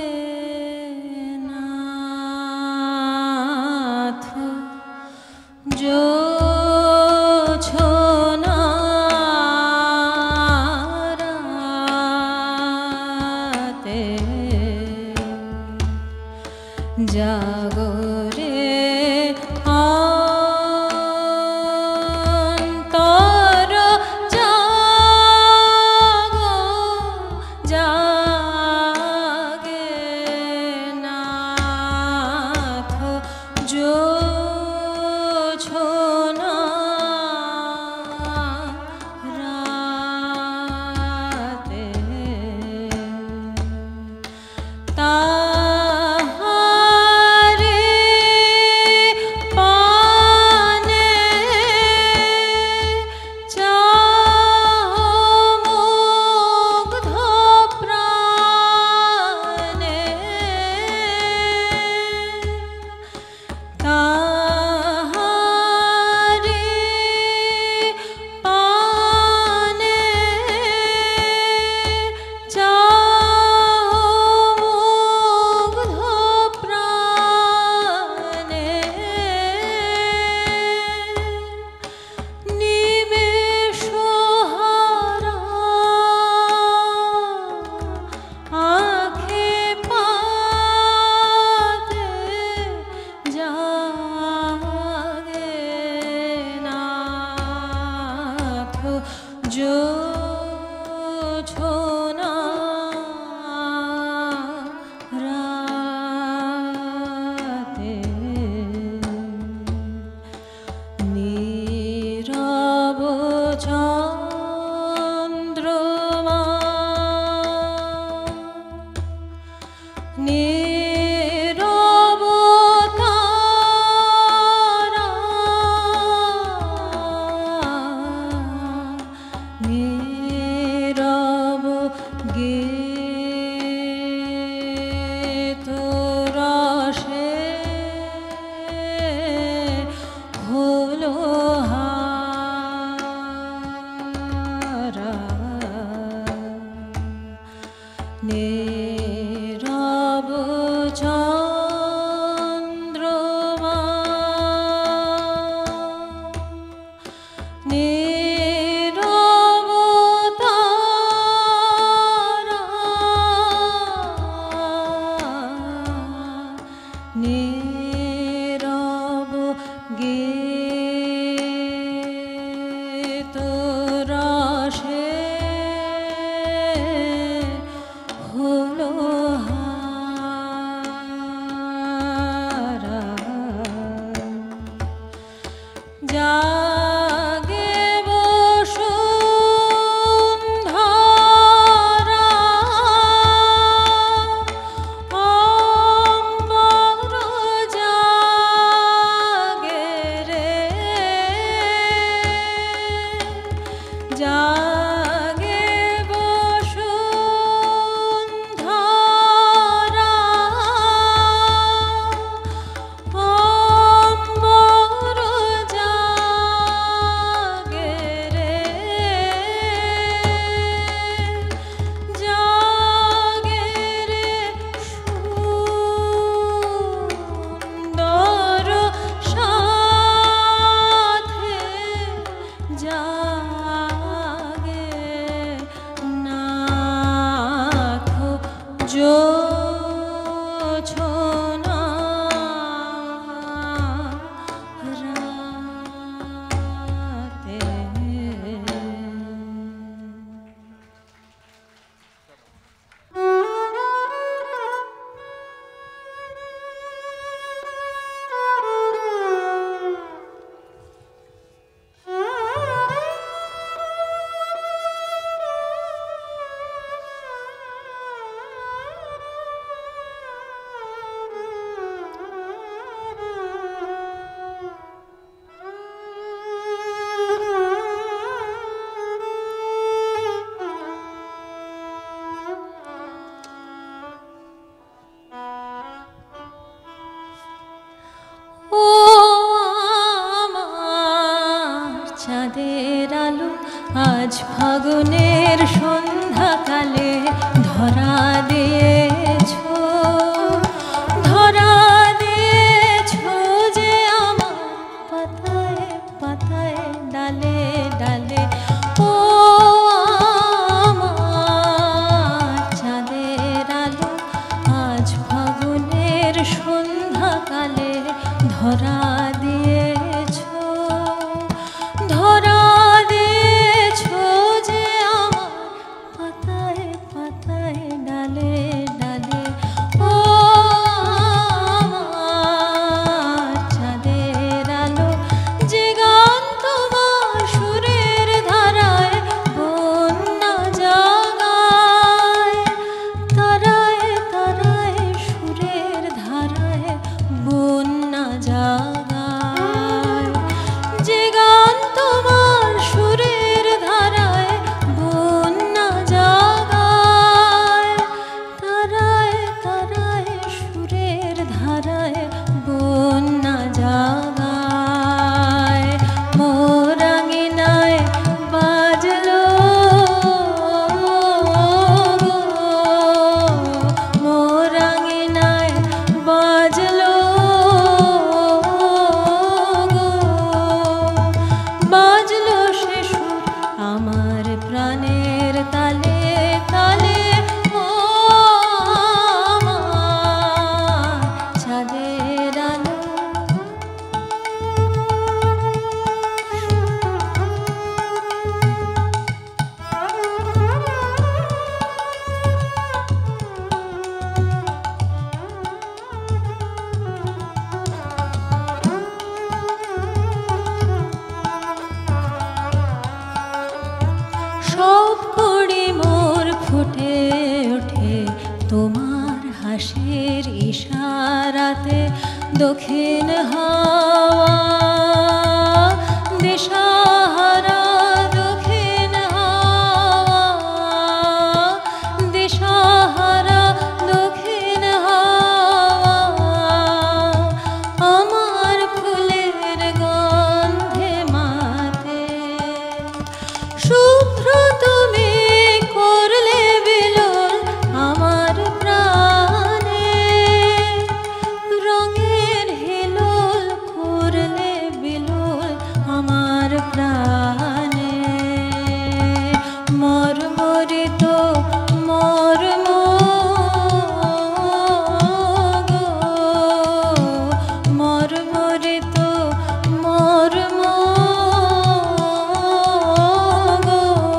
নাথ জোছনা রাতে জাগরে অন্তর জাগো জাগে নাথ জোছনা রাতে তাহারে পানে চাহ মুগ্ধ প্রাণে তাহারে পানে চাহ মুগ্ধ প্রাণে নিমেষহারা আঁখে পাতে জাগে নাথ জোছনা রাতে নীরব চন্দ্রমা নীরব তারা নীরব ফাগুনের সন্ধ্যাকালে ধরা দিয়েছো, ধরা দিয়েছো যে আমার পাতায় পাতায় ডালে ডালে। ও আমার চাঁদের আলো আজ ফাগুনের সন্ধ্যাকালে ধরা দিয়েছো, ধরা দিয়েছো যে আমার পাতায় পাতায় ডালে ডালে। ও আমার চাঁদের আলো যে গান তোমার সুরের ধারায় বন্যা জাগায়, তারায় তারায় সুরের ধারায় বন্যা জাগায়, যে গান তোমার সুরের ধারায় বন্যা জাগায়, তারায় তারায় সুরের ধারায় বন্যা জাগায়। মোর আঙিনায় বাজলো গো, মোর আঙিনায় বাজলো গো, বাজলো সে সুর আমার প্রাণের তালে তালে। ও আমার চাঁদের আলো সব কড়ি মোর ফুটে ওঠে তোমার হাসির ইশারাতে। দক্ষিণ হাওয়া দিশাহারা, দক্ষিণ হাওয়া দিশাহারা, দক্ষিণ হাওয়া আমার ফুলের গন্ধে মাতে। শুভ্র তুমি করলে বিলোল আমার প্রাণে, রঙের হিলোল করলে বিলোল আমার প্রাণে। মর্মরিত মর্ম গো, মর্মরিত মর্ম গো,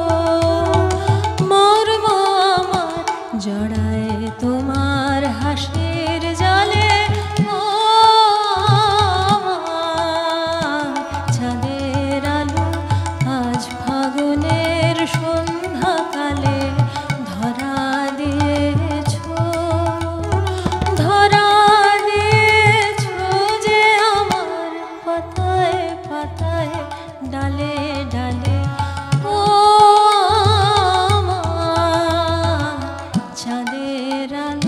মর্ম আমার জড়ায় তোমার হাসির জালে। ও আমার চাঁদের আলো আজ ফাগুনের সন্ধ্যাকালে ধরা দিয়েছো, ধরা দিয়েছো যে আমার পাতায় পাতায় ডালে ডালে। ও আমার চাঁদের আলো।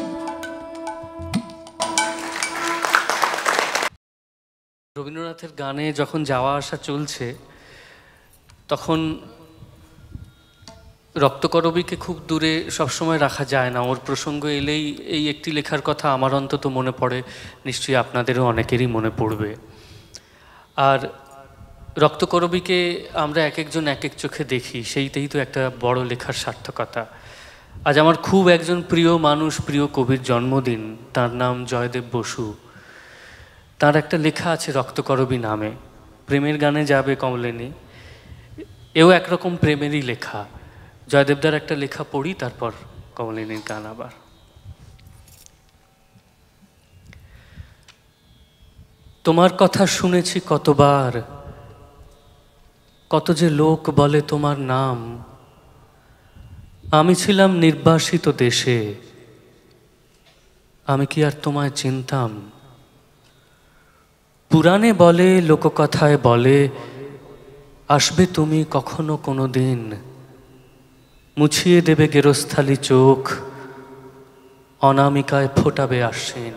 রবীন্দ্রনাথের গানে যখন যাওয়া আসা চলছে তখন রক্তকরবীকে খুব দূরে সবসময় রাখা যায় না। ওর প্রসঙ্গ এলেই এই একটি লেখার কথা আমার অন্তত মনে পড়ে, নিশ্চয়ই আপনাদেরও অনেকেরই মনে পড়বে। আর রক্তকরবীকে আমরা এক একজন এক এক চোখে দেখি, সেইটাই তো একটা বড় লেখার সার্থকতা। আজ আমার খুব একজন প্রিয় মানুষ, প্রিয় কবির জন্মদিন, তার নাম জয়দেব বসু। তার একটা লেখা আছে রক্তকরবী নামে, প্রেমের গানে যাবে কমলিনী, এও একরকম প্রেমেরই লেখা। জয়দেবদার একটা লেখা পড়ি, তারপর কমলিনীর গান আবার। তোমার কথা শুনেছি কতবার, কত যে লোক বলে তোমার নাম। আমি ছিলাম নির্বাসিত দেশে, আমি কি আর তোমায় চিনতাম? পুরাণে বলে, লোককথায় বলে, আসবে তুমি কখনো কোনো দিন, মুছিয়ে দেবে গেরস্থালি চোখ, অনামিকায় ফোটাবে আশ্বিন।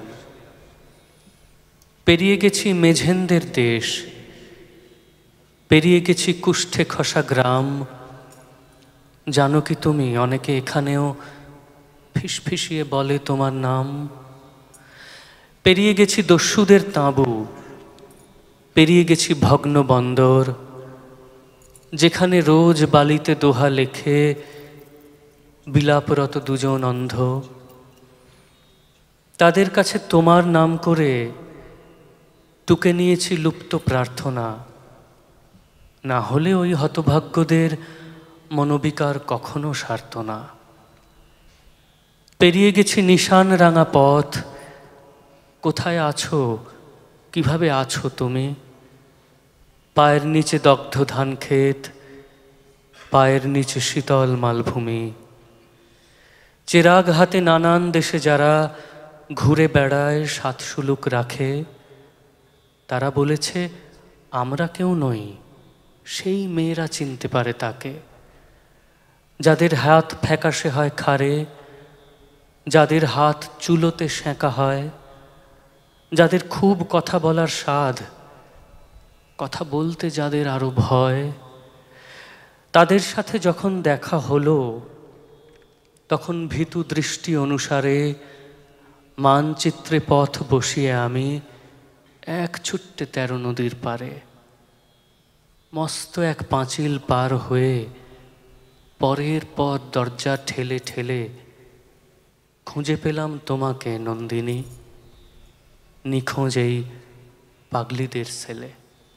পেরিয়ে গেছি মেঝেন্দের দেশ, পেরিয়ে গেছি কুষ্ঠে খসা গ্রাম, জানো কি তুমি অনেকে এখানেও ফিসফিসিয়ে বলে তোমার নাম? পেরিয়ে গেছি দস্যুদের তাঁবু, পেরিয়ে গেছি ভগ্ন বন্দর, যেখানে রোজ বালিতে দোহা লেখে বিলাপরত দুজন অন্ধ। তাদের কাছে তোমার নাম করে টুকে নিয়েছি লুপ্ত প্রার্থনা, না হলে ওই হতভাগ্যদের মনোবিকার কখনো সারত না। পেরিয়ে গেছি নিশান রাঙা পথ, কোথায় আছো, কিভাবে আছো তুমি? পায়ের নিচে দগ্ধ ধান ক্ষেত, পায়ের নিচে শীতল মালভূমি। চিরাগ হাতে নানান দেশে যারা ঘুরে বেড়ায়, সাতসুলুক রাখে, তারা বলেছে আমরা কেউ নই, সেই মেয়েরা চিনতে পারে তাকে। যাদের হাত ফ্যাকাশে হয় খারে, যাদের হাত চুলোতে সেঁকা হয়, যাদের খুব কথা বলার স্বাদ, কথা বলতে যাদের আরো ভয়, তাদের সাথে যখন দেখা হলো তখন ভীতু দৃষ্টি অনুসারে মানচিত্রে পথ বসিয়ে আমি এক ছুট্টে 13 নদীর পারে, মস্ত এক পাঁচিল পার হয়ে পরের পথ দরজা ঠেলে ঠেলে খুঁজে পেলাম তোমাকে নন্দিনী, নিখোঁজ এই পাগলিদের ছেলে।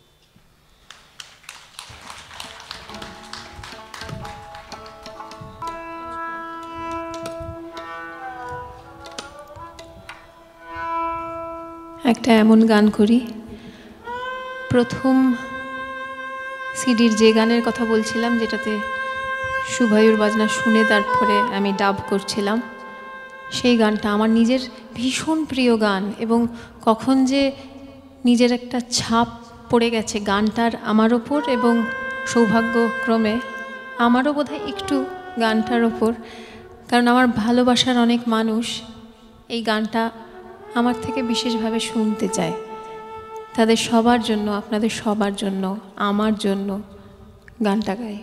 একটা এমন গান করি, প্রথম সিডির যে গানের কথা বলছিলাম, যেটাতে শুভায়ুর বাজনা শুনে তারপরে আমি ডাব করছিলাম, সেই গানটা আমার নিজের ভীষণ প্রিয় গান। এবং কখন যে নিজের একটা ছাপ পড়ে গেছে গানটার আমার ওপর, এবং সৌভাগ্যক্রমে আমারও বোধহয় একটু গানটার ওপর, কারণ আমার ভালোবাসার অনেক মানুষ এই গানটা আমার থেকে বিশেষভাবে শুনতে চায়। তাদের সবার জন্য, আপনাদের সবার জন্য, আমার জন্য গানটা গাই।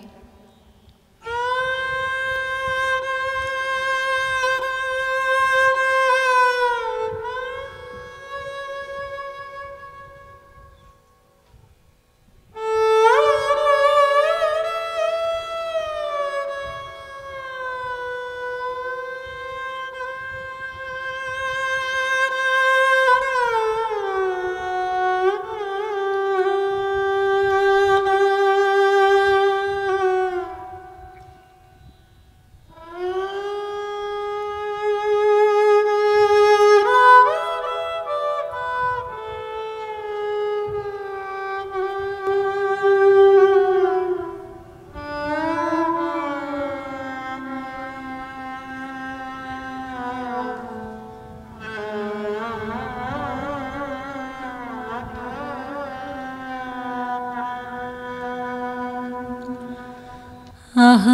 আহা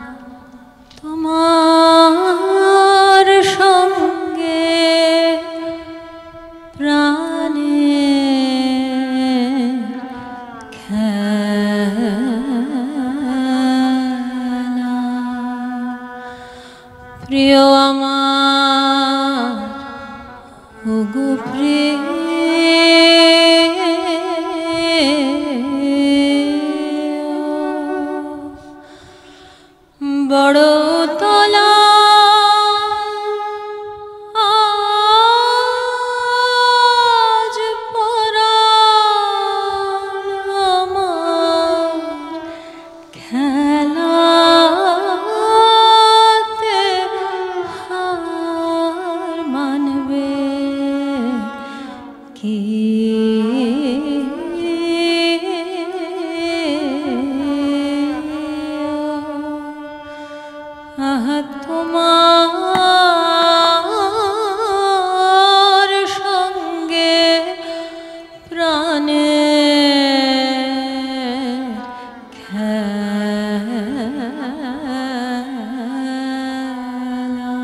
তোমার সঙ্গে প্রাণে খেলা, প্রিয় আমার ওগো প্রিয়, বড় তলা আজ পরাণ আমার খেলাতে হার মানবে কি? আহা তোমার সঙ্গে প্রাণে খেলা।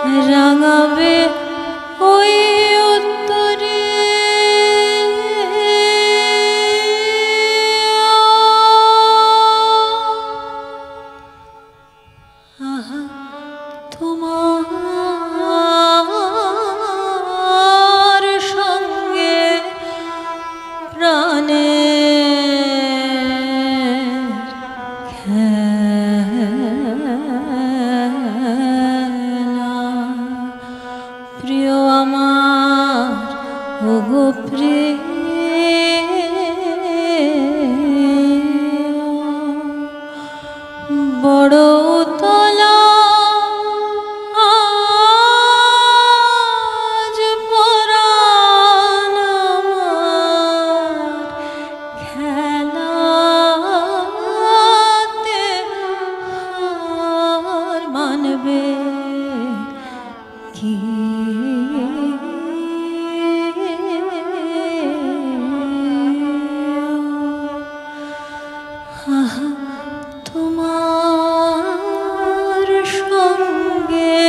রাঙাবে ওই উত্তরে আহা তোমার সঙ্গে প্রাণে প্রিয় আমার ওগো প্রিয় বড় তলা আজ পরাণ আমার খেলাতে হার মানবে কি আহা তোমার সঙ্গে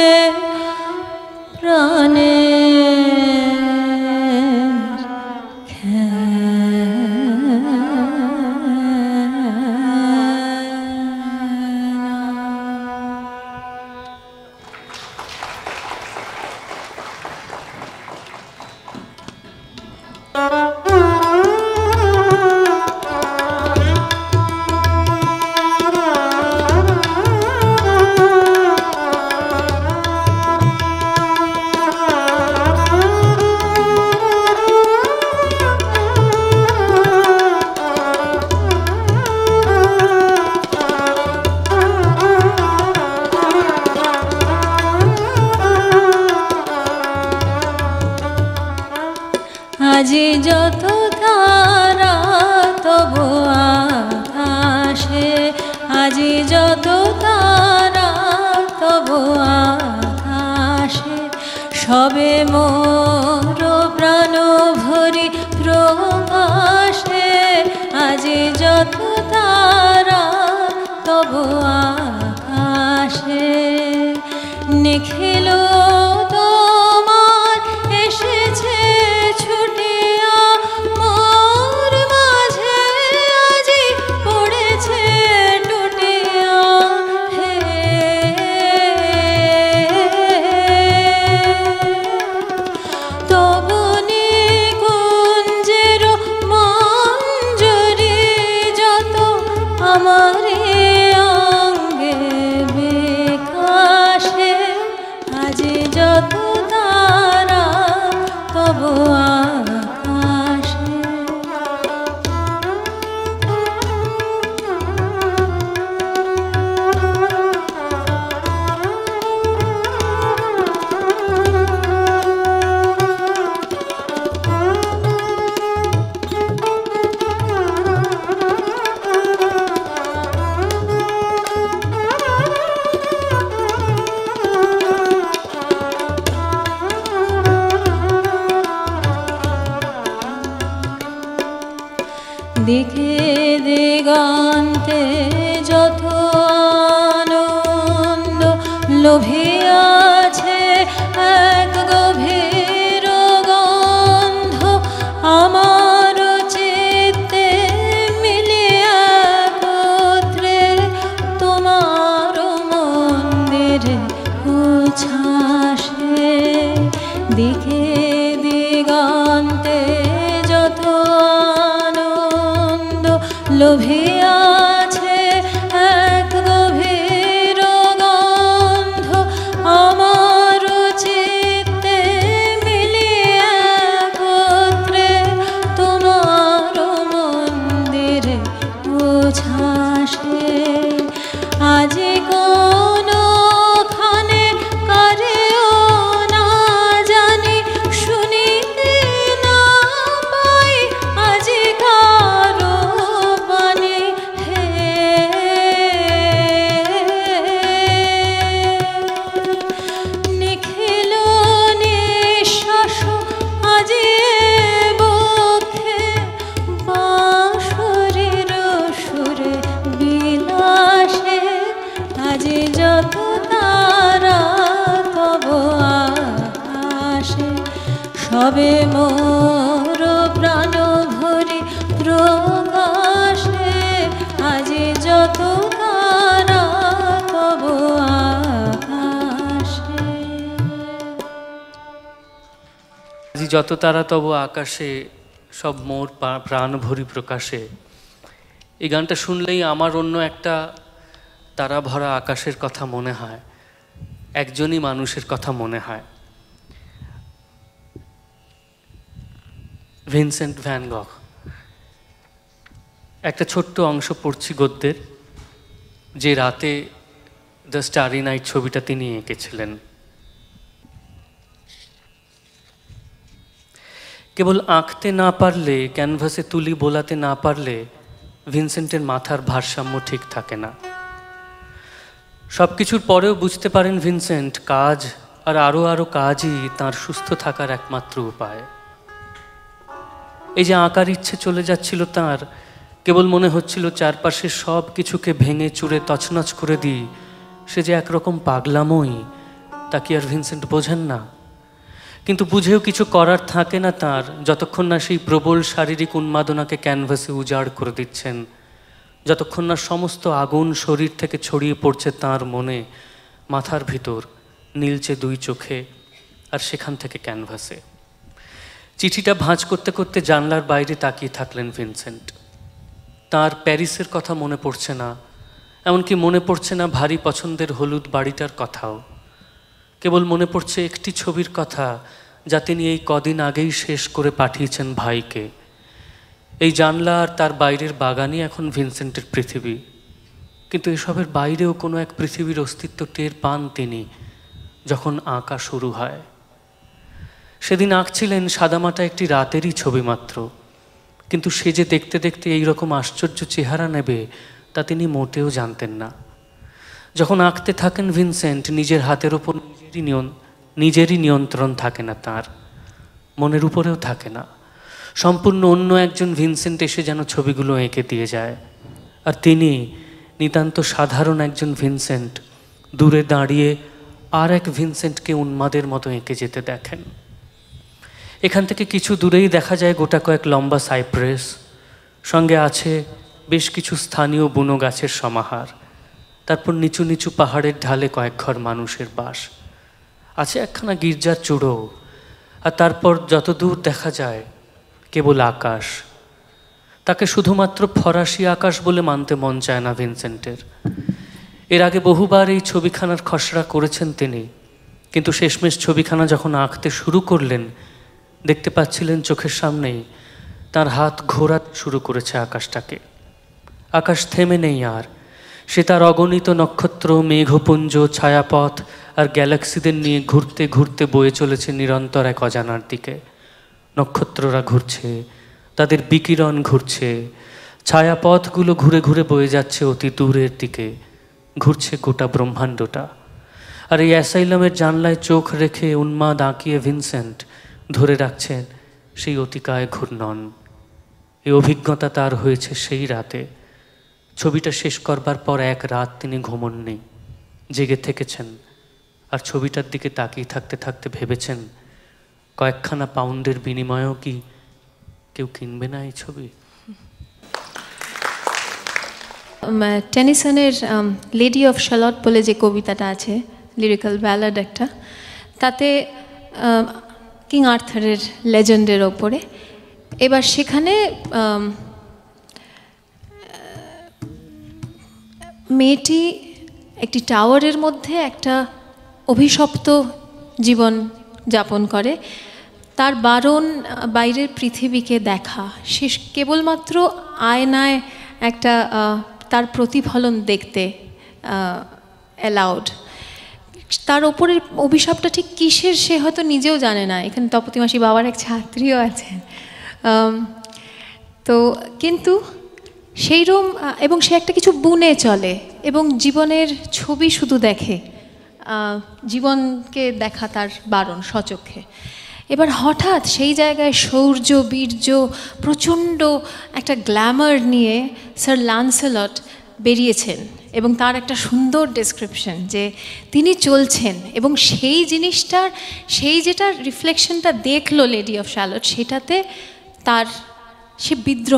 প্রাণে আজি যত তারা তবু আকাশে আজি যত তারা তবু আকাশে সবে মোর প্রাণ ভরি প্রকাশে আজি যত তারা তবু আকাশে নিখিল তোমার এসেছে ছুটিয়া মোর মাঝে আজি পড়েছে টুটিয়া হে তবু নিকুঞ্জের মঞ্জরি যত আমার অঙ্গে বিকাশে আজি যত তারা তবু আকাশে দিকে দিগন্তে যত আনন্দ লোভিয়াছে এক গভীর গন্ধ আমার চিত্তে মিলিয়া একত্রে তোমার মন্দিরে উচ্ছ্বাসে দিকে দিগন্তে যত লোভিয়াছে এক গভীর গন্ধ আমার চিত্তে মিলিয়ে একত্রে তোমার মন্দিরে উচ্ছ্বাসে আজি কোনখানে কারেও না জানি শুনিতে না পাই আজি কারো বাণী সবে মোর প্রাণ ভরে প্রকাশে আজি যত তারা তব আকাশে। আজি যত তারা তব আকাশে সব মোর প্রাণ ভরি প্রকাশে। এই গানটা শুনলেই আমার অন্য একটা তারা ভরা আকাশের কথা মনে হয়, একজনই মানুষের কথা মনে হয়, ভিনসেন্ট ভ্যান গঘ। একটা ছোট্ট অংশ পড়ছি গদ্যের, যে রাতে দ্য স্টারি নাইট ছবিটা তিনি এঁকেছিলেন। কেবল আঁকতে না পারলে, ক্যানভাসে তুলি বোলাতে না পারলে ভিনসেন্টের মাথার ভারসাম্য ঠিক থাকে না। সব কিছুর পরেও বুঝতে পারেন ভিনসেন্ট, কাজ আর আরও কাজই তার সুস্থ থাকার একমাত্র উপায়। এই যে আঁকার ইচ্ছে চলে যাচ্ছিল তার, কেবল মনে হচ্ছিল চারপাশের সব কিছুকে ভেঙে চুরে তছনছ করে দিই, সে যে একরকম পাগলামোই, তা কি আর ভিনসেন্ট বোঝেন না? কিন্তু বুঝেও কিছু করার থাকে না তার, যতক্ষণ না সেই প্রবল শারীরিক উন্মাদনাকে ক্যানভাসে উজাড় করে দিচ্ছেন, যতক্ষণ না সমস্ত আগুন শরীর থেকে ছড়িয়ে পড়ছে তার মনে, মাথার ভিতর, নীলচে দুই চোখে, আর সেখান থেকে ক্যানভাসে। চিঠিটা ভাঁজ করতে করতে জানলার বাইরে তাকিয়ে থাকলেন ভিনসেন্ট। তার প্যারিসের কথা মনে পড়ছে না, এমনকি মনে পড়ছে না ভারী পছন্দের হলুদ বাড়িটার কথাও। কেবল মনে পড়ছে একটি ছবির কথা, যা তিনি এই কদিন আগেই শেষ করে পাঠিয়েছেন ভাইকে। এই জানলা আর তার বাইরের বাগানই এখন ভিনসেন্টের পৃথিবী। কিন্তু এসবের বাইরেও কোনো এক পৃথিবীর অস্তিত্ব টের পান তিনি, যখন আঁকা শুরু হয়। সেদিন আঁকছিলেন সাদামাটা একটি রাতেরই ছবি মাত্র, কিন্তু সে যে দেখতে দেখতে এইরকম আশ্চর্য চেহারা নেবে তা তিনি মোটেও জানতেন না। যখন আঁকতে থাকেন ভিনসেন্ট, নিজের হাতের ওপর নিজেরই নিয়ন্ত্রণ থাকে না তার, মনের উপরেও থাকে না। সম্পূর্ণ অন্য একজন ভিনসেন্ট এসে যেন ছবিগুলো এঁকে দিয়ে যায়, আর তিনি নিতান্ত সাধারণ একজন ভিনসেন্ট দূরে দাঁড়িয়ে আর এক ভিনসেন্টকে উন্মাদের মতো এঁকে যেতে দেখেন। এখান থেকে কিছু দূরেই দেখা যায় গোটা কয়েক লম্বা সাইপ্রেস, সঙ্গে আছে বেশ কিছু স্থানীয় বুনো গাছের সমাহার। তারপর নিচু নিচু পাহাড়ের ঢালে কয়েক ঘর মানুষের বাস, আছে একখানা গির্জার চূড়ো, আর তারপর যত দূর দেখা যায় কেবল আকাশ। তাকে শুধুমাত্র ফরাসি আকাশ বলে মানতে মন চায় না ভিনসেন্টের। এর আগে বহুবার এই ছবিখানার খসড়া করেছেন তিনি, কিন্তু শেষমেশ ছবিখানা যখন আঁকতে শুরু করলেন, দেখতে পাচ্ছিলেন চোখের সামনেই তার হাত ঘোরাতে শুরু করেছে আকাশটাকে। আকাশ থেমে নেই আর, সে তার অগণিত নক্ষত্র, মেঘপুঞ্জ, ছায়াপথ আর গ্যালাক্সিদের নিয়ে ঘুরতে ঘুরতে বয়ে চলেছে নিরন্তর এক অজানার দিকে। নক্ষত্ররা ঘুরছে, তাদের বিকিরণ ঘুরছে, ছায়াপথগুলো ঘুরে ঘুরে বয়ে যাচ্ছে অতি দূরের দিকে, ঘুরছে গোটা ব্রহ্মাণ্ডটা। আর এই অ্যাসাইলামের জানলায় চোখ রেখে উন্মাদ আঁকিয়ে ভিনসেন্ট ধরে রাখছেন সেই অতিকায় ঘূর্ণন। এই অভিজ্ঞতা তার হয়েছে সেই রাতে। ছবিটা শেষ করবার পর এক রাত তিনি ঘুমননি, জেগে থেকেছেন, আর ছবিটার দিকে তাকিয়ে থাকতে থাকতে ভেবেছেন, কয়েকখানা পাউন্ডের বিনিময়েও কি কেউ কিনবে না এই ছবি? টেনিসনের লেডি অফ শার্লট বলে যে কবিতাটা আছে, লিরিক্যাল ব্যালাড একটা, তাতে কিং আর্থারের লেজেন্ডের ওপরে, এবার সেখানে মেয়েটি একটি টাওয়ারের মধ্যে একটা অভিশপ্ত জীবন যাপন করে। তার বারণ বাইরের পৃথিবীকে দেখা, সে কেবলমাত্র আয়নায় একটা তার প্রতিফলন দেখতে অ্যালাউড। তার ওপরের অভিশাপটা ঠিক কিসের সে হয়তো নিজেও জানে না। এখানে তপতী মাসি বাবার এক ছাত্রীও আছেন। তো কিন্তু সেইরকম, এবং সে একটা কিছু বুনে চলে এবং জীবনের ছবি শুধু দেখে, জীবনকে দেখা তার বারণ স্বচক্ষে। এবার হঠাৎ সেই জায়গায় শৌর্য, বীর্য, প্রচণ্ড একটা গ্ল্যামার নিয়ে স্যার ল্যান্সেলট বেরিয়েছেন এবং তার একটা সুন্দর ডেসক্রিপশন যে তিনি চলছেন এবং সেই জিনিসটার সেই যেটা রিফ্লেকশনটা দেখলো লেডি অফ শ্যালট, সেটাতে সে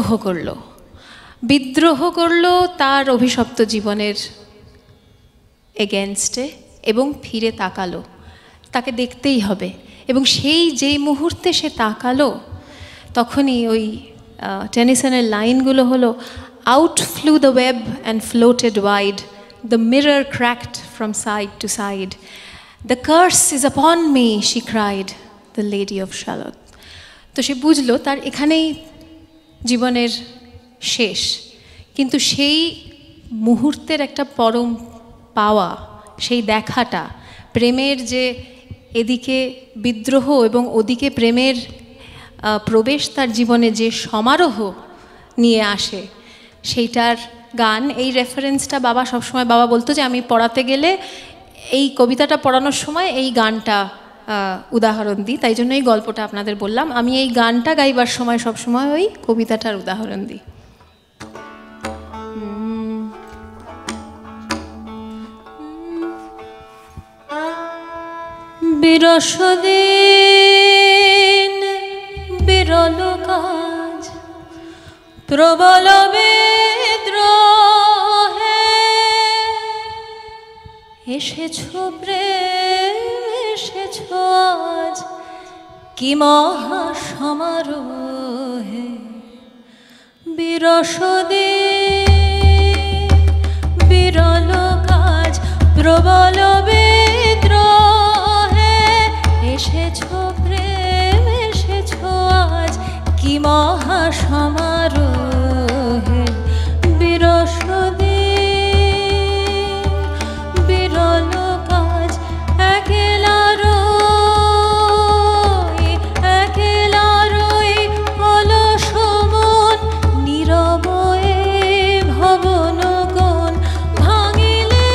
বিদ্রোহ করলো তার অভিশপ্ত জীবনের এগেনস্টে এবং ফিরে তাকালো, তাকে দেখতেই হবে। এবং যেই মুহূর্তে সে তাকালো তখনই ওই টেনিসনের লাইনগুলো হলো, out flew the web and floated wide, the mirror cracked from side to side, the curse is upon me she cried, the lady of Shalott. তো সে বুঝলো তার এখানেই জীবনের শেষ, কিন্তু সেই মুহূর্তের একটা পরম পাওয়া, সেই দেখাটা, প্রেমের যে এদিকে বিদ্রোহ এবং ওদিকে প্রেমের প্রবেশ তার জীবনে যে সমারোহ নিয়ে আসে, সেইটার গান। এই রেফারেন্সটা বাবা বলতো যে আমি পড়াতে গেলে এই কবিতাটা পড়ানোর সময় এই গানটা উদাহরণ দিই, তাই জন্য এই গল্পটা আপনাদের বললাম। আমি এই গানটা গাইবার সময় সবসময় ওই কবিতাটার উদাহরণ দিই। বিরস দিন বিরল কাজ, প্রবল বিদ্রোহে এসেছো প্রেম এসেছো আজ, কি মহা সমারোহে। বিরস দিন বিরল কাজ, প্রবল বিদ্রোহে এসেছো প্রেম এসেছো আজ, কি মহা সমারোহে। বিরস দিন বিরল কাজ, একলা রই অলস মন, নীরব এ ভবন কোণ। ভাঙিলে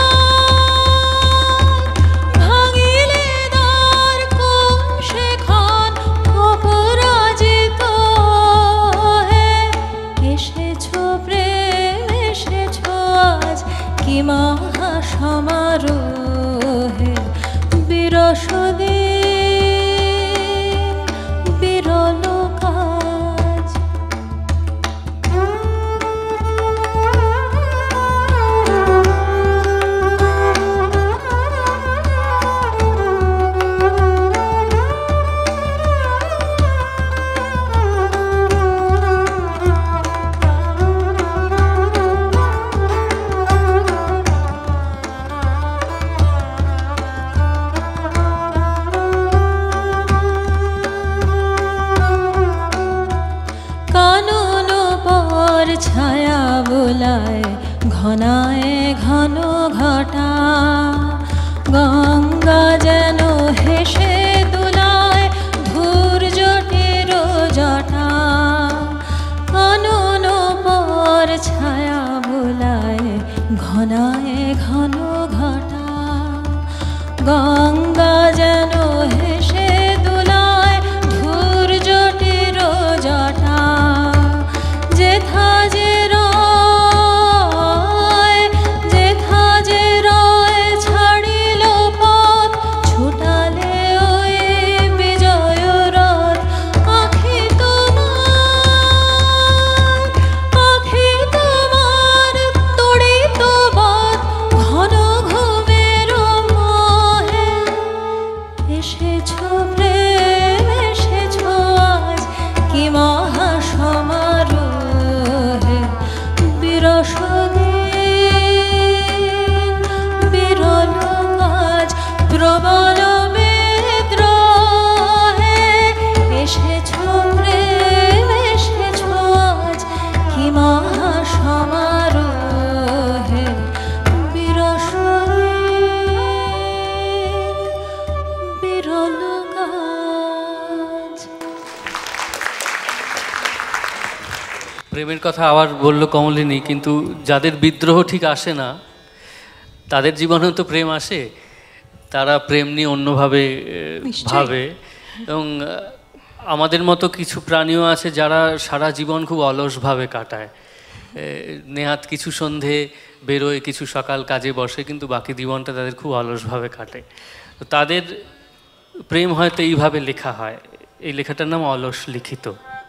দ্বার কোন সেখান অপরাজিত হে। এসেছো প্রেম এসেছো আজ, কি মহা সমারোহে। বিরস দিন বিরল কাজ। কানন পর ছায়া বোলায়, ঘনায় ঘন ঘটা, গঙ্গা যেন হেসে দুলায় ধূর জটের জটা। কানন পর ছায়া বোলায়, ঘনায় ঘন ঘটা, গঙ্গা যেন হেসে দুলায় ধূর জটের জটা। যেথা যে রয় ছাড়িল পথ, ছুটালে ওই বিজয় রথ। আখি তোমার তড়িত বধ, ঘন ঘুমের মোহে। এসেছো প্রেম এসেছো আজ, কি মহা সমারোহে। বিরস দিন বিরল কাজ, প্রবল বিদ্রোহে এসেছো প্রেম এসেছো আজ, কি মহা সমারোহে। বিরস দিন বিরল কাজ। প্রেমের কথা আবার বললো কমলিনী, কিন্তু যাদের বিদ্রোহ ঠিক আসে না তাদের জীবনেও তো প্রেম আসে, তারা প্রেম নিয়ে অন্যভাবে ভাবে। এবং আমাদের মতো কিছু প্রাণীও আছে যারা সারা জীবন খুব অলসভাবে কাটায়। নেহাত কিছু সন্ধে বেরোয়, কিছু সকাল কাজে বসে, কিন্তু বাকি জীবনটা তাদের খুব অলসভাবে কাটে। তো তাদের প্রেম হয়তো এইভাবে লেখা হয়। এই লেখাটার নাম অলস লিখিত।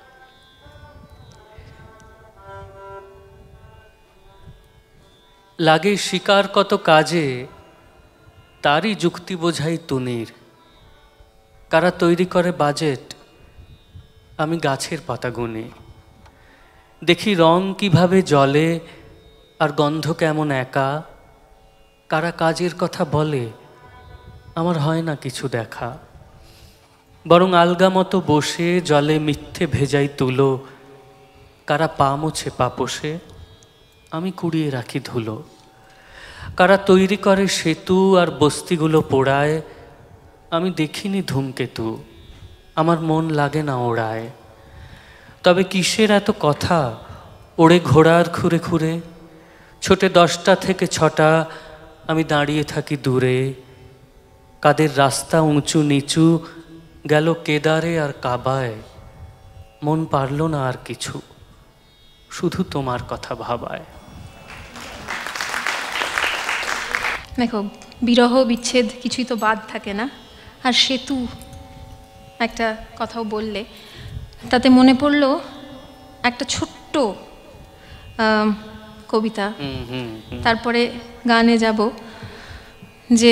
লাগে শিকার কত কাজে, তারই যুক্তি বোঝাই তুনির। কারা তৈরি করে বাজেট, আমি গাছের পাতা গুনি। দেখি রং কিভাবে জ্বলে আর গন্ধ কেমন একা। কারা কাজের কথা বলে, আমার হয় না কিছু দেখা। বরং আলগা মতো বসে জলে মিথ্যে ভেজাই তুলো। কারা পা মুছে পাপোষে, আমি কুড়িয়ে রাখি ধুলো। কারা তৈরি করে সেতু আর বস্তিগুলো পোড়ায়, আমি দেখিনি ধূমকেতু, আমার মন লাগে না ওড়ায়। তবে কিসের এত কথা, ওড়ে ঘোড়ার খুঁড়ে খুঁড়ে। ছোটে 10টা থেকে 6টা, আমি দাঁড়িয়ে থাকি দূরে। কাদের রাস্তা উঁচু নিচু, গেল কেদারে আর কাবায়। মন পারল না আর কিছু, শুধু তোমার কথা ভাবায়। দেখো, বিরহ বিচ্ছেদ কিছুই তো বাদ থাকে না। আর সেতু একটা কথাও বললে, তাতে মনে পড়লো একটা ছোট্ট কবিতা, তারপরে গানে যাব। যে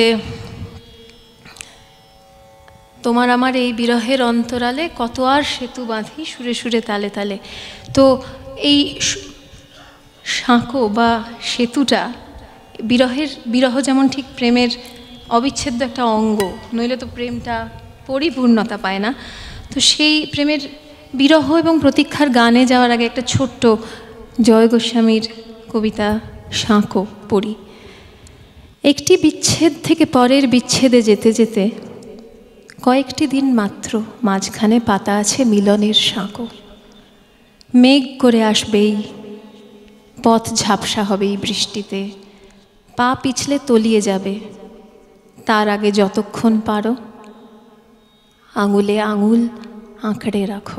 তোমার আমার এই বিরহের অন্তরালে কত আর সেতু বাঁধি সুরে সুরে তালে তালে। তো এই সাঁকো বা সেতুটা, বিরহ যেমন ঠিক প্রেমের অবিচ্ছেদ্য একটা অঙ্গ, নইলে তো প্রেমটা পরিপূর্ণতা পায় না। তো সেই প্রেমের বিরহ এবং প্রতীক্ষার গানে যাওয়ার আগে একটা ছোট্ট জয় গোস্বামীর কবিতা সাঁকো পড়ি। একটি বিচ্ছেদ থেকে পরের বিচ্ছেদে যেতে যেতে কয়েকটি দিন মাত্র মাঝখানে পাতা আছে মিলনের সাঁকো। মেঘ করে আসবেই, পথ ঝাপসা হবে এই বৃষ্টিতে, পা পিছলে তলিয়ে যাবে। তার আগে যতক্ষণ পারো আঙুলে আঙুল আঁকড়ে রাখো।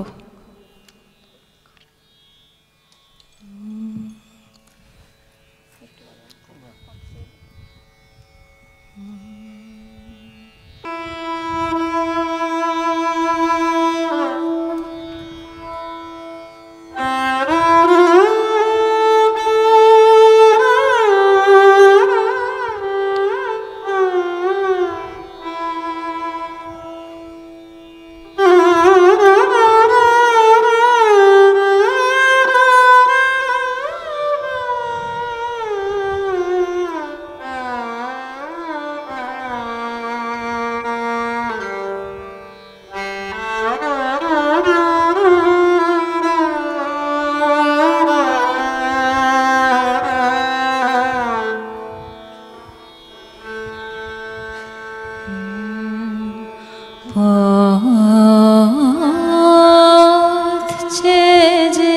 পথ চেয়ে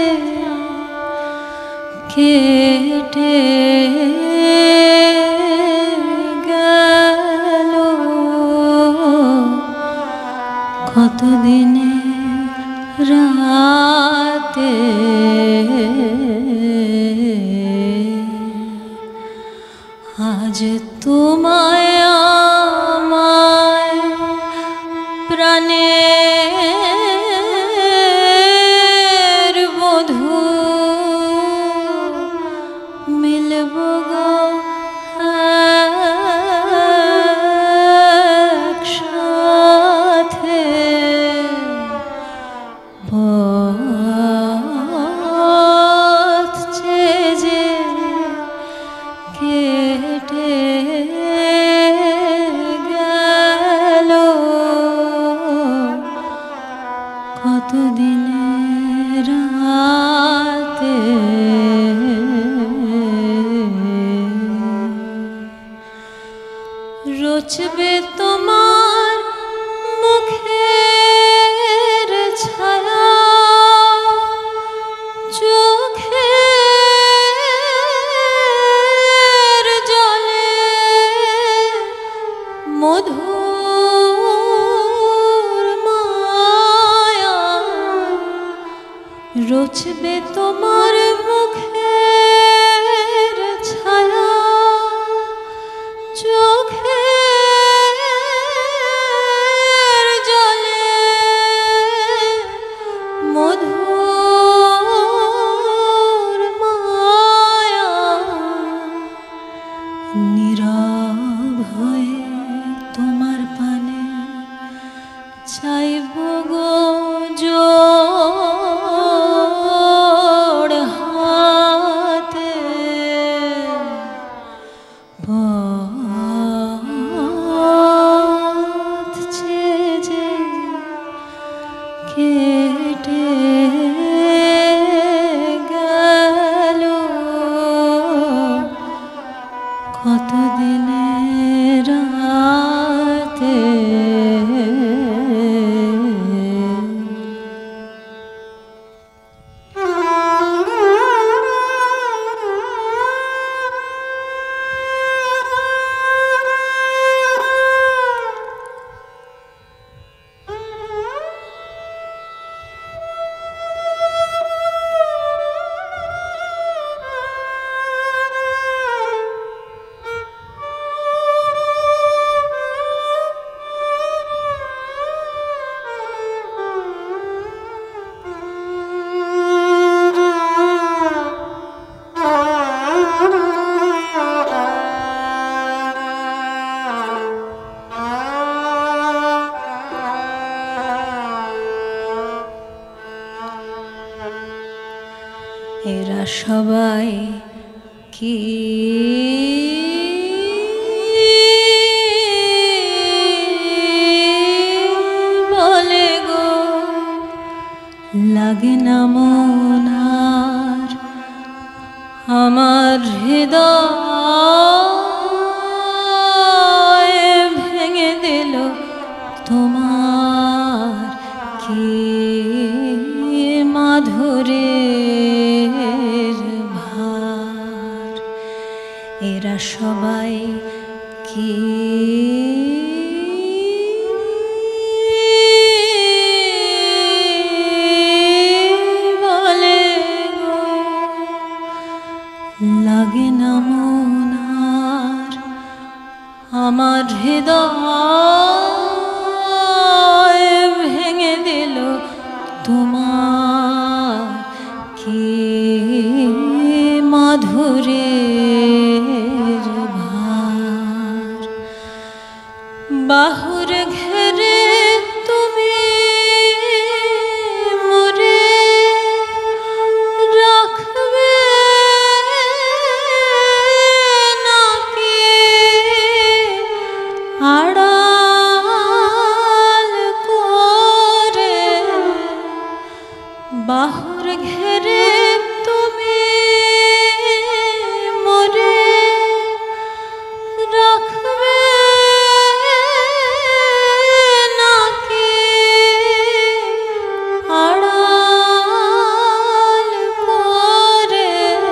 কেটে গেল কতদিনে রাতে, আজ তোমায় আমায় প্রাণের বধূ মিলব গো একসাথে। পথ চেয়ে কেটে গেল কতদিনের রাতে, রচবে তোমার মুখের ছায়া চোখের জলে, মধুর মায়া রচবে তোমার মুখের ছায়া চাইব গো জোড় হাতে পথ চেয়ে কেটে গেল কতদিনের রাতে। এরা সবাই কি বলে গো, লাগে না মন আর আমার হৃদয় ভেঙে দিল তোমার কি মাধুরীর ভার। এরা সবাই কি বলে গো, লাগে না মন আর আমার হৃদয় ভেঙে দিল তোমার কি মাধুরীর ভার। বাহুর ঘেরে তুমি মোরে রাখবে নাকি আড়াল করে। বাহুর ঘেরে তুমি মোরে রাখবে নাকি আড়াল করে।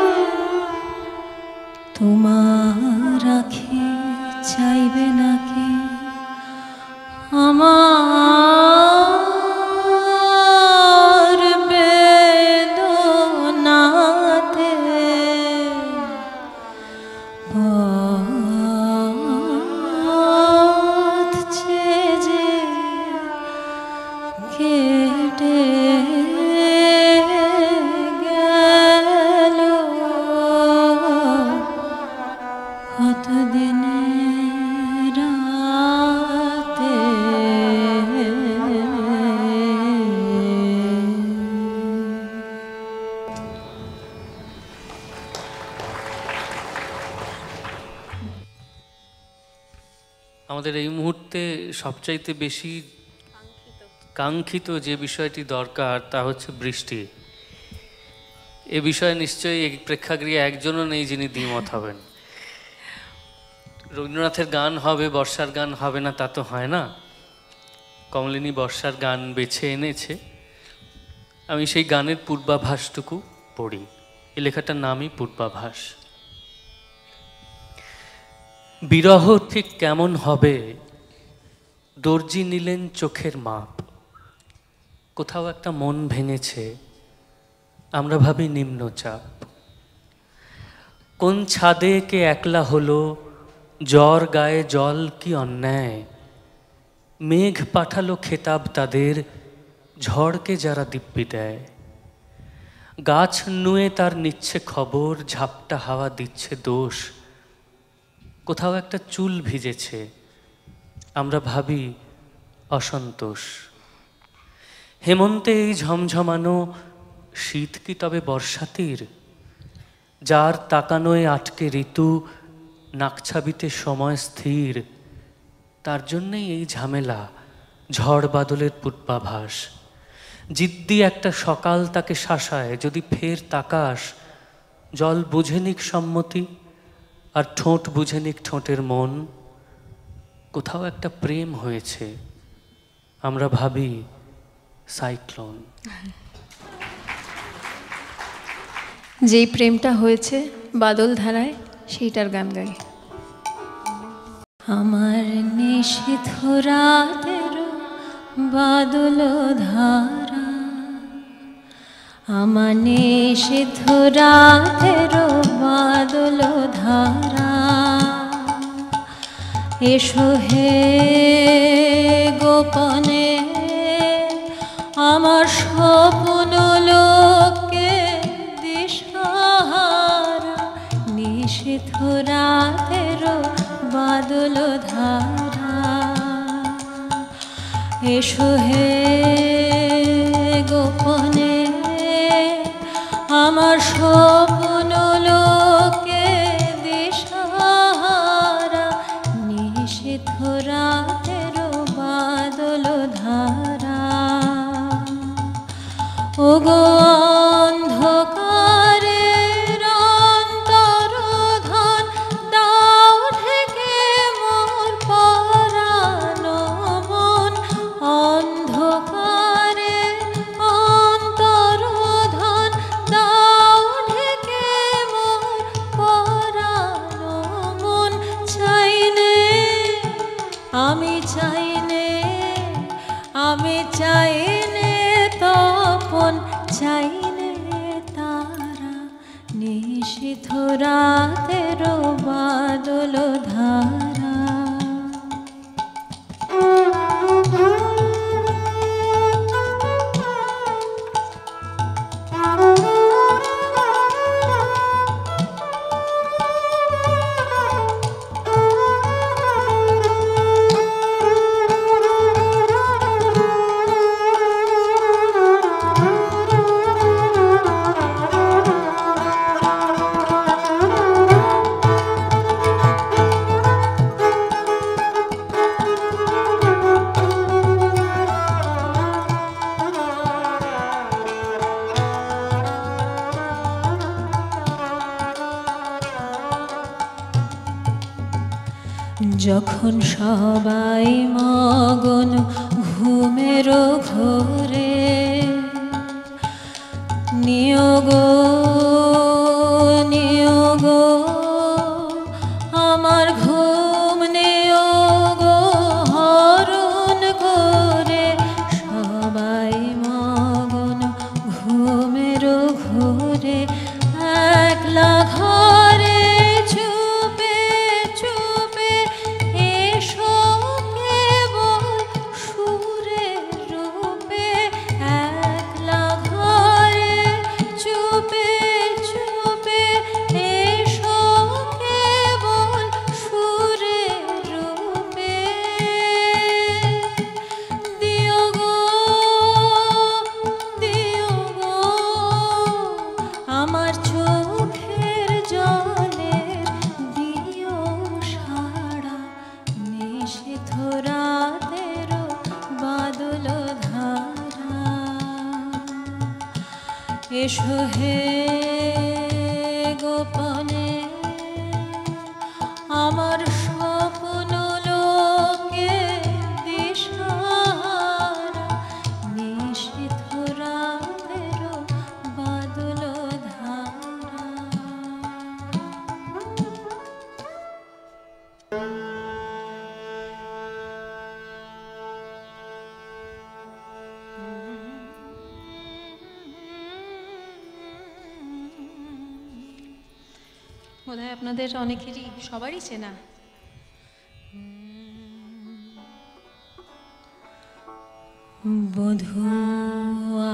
তোমার আখি চাইবে নাকি আমার বেদনাতে। পথ চেয়ে কেটে গেল কতদিনের রাতে। আমাদের এই মুহূর্তে সবচাইতে বেশি কাঙ্ক্ষিত যে বিষয়টি দরকার তা হচ্ছে বৃষ্টি। এ বিষয়ে নিশ্চয়ই এই প্রেক্ষাগৃহে একজনও নেই যিনি দ্বিমত হবেন। রবীন্দ্রনাথের গান হবে, বর্ষার গান হবে না তা তো হয় না। কমলিনী বর্ষার গান বেছে এনেছে, আমি সেই গানের পূর্বাভাসটুকু পড়ি। এই লেখাটার নামই পূর্বাভাস। বিরহ ঠিক কেমন হবে, দর্জি নিলেন চোখের মাপ। কোথাও একটা মন ভেঙেছে, আমরা ভাবি নিম্নচাপ। কোন ছাদে কে একলা হলো, জ্বর গায়ে জল কি অন্যায়। মেঘ পাঠালো খেতাব তাদের, ঝড়কে যারা দিব্যি দেয়। গাছ নুয়ে তার নিচ্ছে খবর, ঝাপটা হাওয়া দিচ্ছে দোষ। কোথাও একটা চুল ভিজেছে, আমরা ভাবি অসন্তোষ। হেমন্তে এই ঝমঝমানো শীত কি তবে বর্ষাতির? যার তাকানোয় আটকে ঋতু, নাকছাবিতে সময় স্থির, তার জন্যেই এই ঝামেলা, ঝড় বাদলের পূর্বাভাস। জিদ্দি একটা সকাল তাকে শাসায়, যদি ফের তাকাস, জল বুঝে নিক সম্মতি, আর ঠোঁট বুঝে নিক ঠোঁটের মন। কোথাও একটা প্রেম হয়েছে, আমরা ভাবি সাইক্লোন। যেই প্রেমটা হয়েছে বাদল ধারায়, সেইটার গান গাই। আমার নিষিদ্ধ রাতের বাদল ধারা, আমার নিষিদ্ধ রাতের বাদল ধারা, এসো হে গোপনে আমার স্বপ্ন লোকে দিশাহারা, নিষিদ্ধ রাতের বাদল ধারা, এসো হে গোপনে আমার স্বপ্ন লোকে দিশাহারা, নিষিদ্ধ রাতের বাদল ধারা। ওগো অন্ধকারের অন্তরধান, দাও ঢেকে মোর পরানো মন, অন্ধকারের অন্তরধান, দাও ঢেকে মোর পরানো মন। চাইনে আমি চাইনে, আমি চাইনে তপন, চাইনে তারা, নিষিদ্ধ রাতের বাদল ধারা। যখন সবাই মগন ঘুমের ঘোরে, নিয়োগ নিয়োগ আমার ঘুম নিয়োগ হরণ করে, সবাই মগন ঘুমের ঘোরে, একলা ঘরে চুপে চুপে এসো কেবল সুরের রূপে, একলা ঘরে চুপে চুপে এসো কেবল সুরের রূপে। দিও গো দিও গো আমার চোখের জলের দিও সাড়া, নিষিদ্ধ রাতের বাদল ধারা, এসো হে গোপনে আমার স্বপ্ন লোকে দিশাহারা, নিষিদ্ধ রাতের বাদল ধারা। বোধহয় আপনাদের অনেকেরই, সবারই চেনা। বধুয়া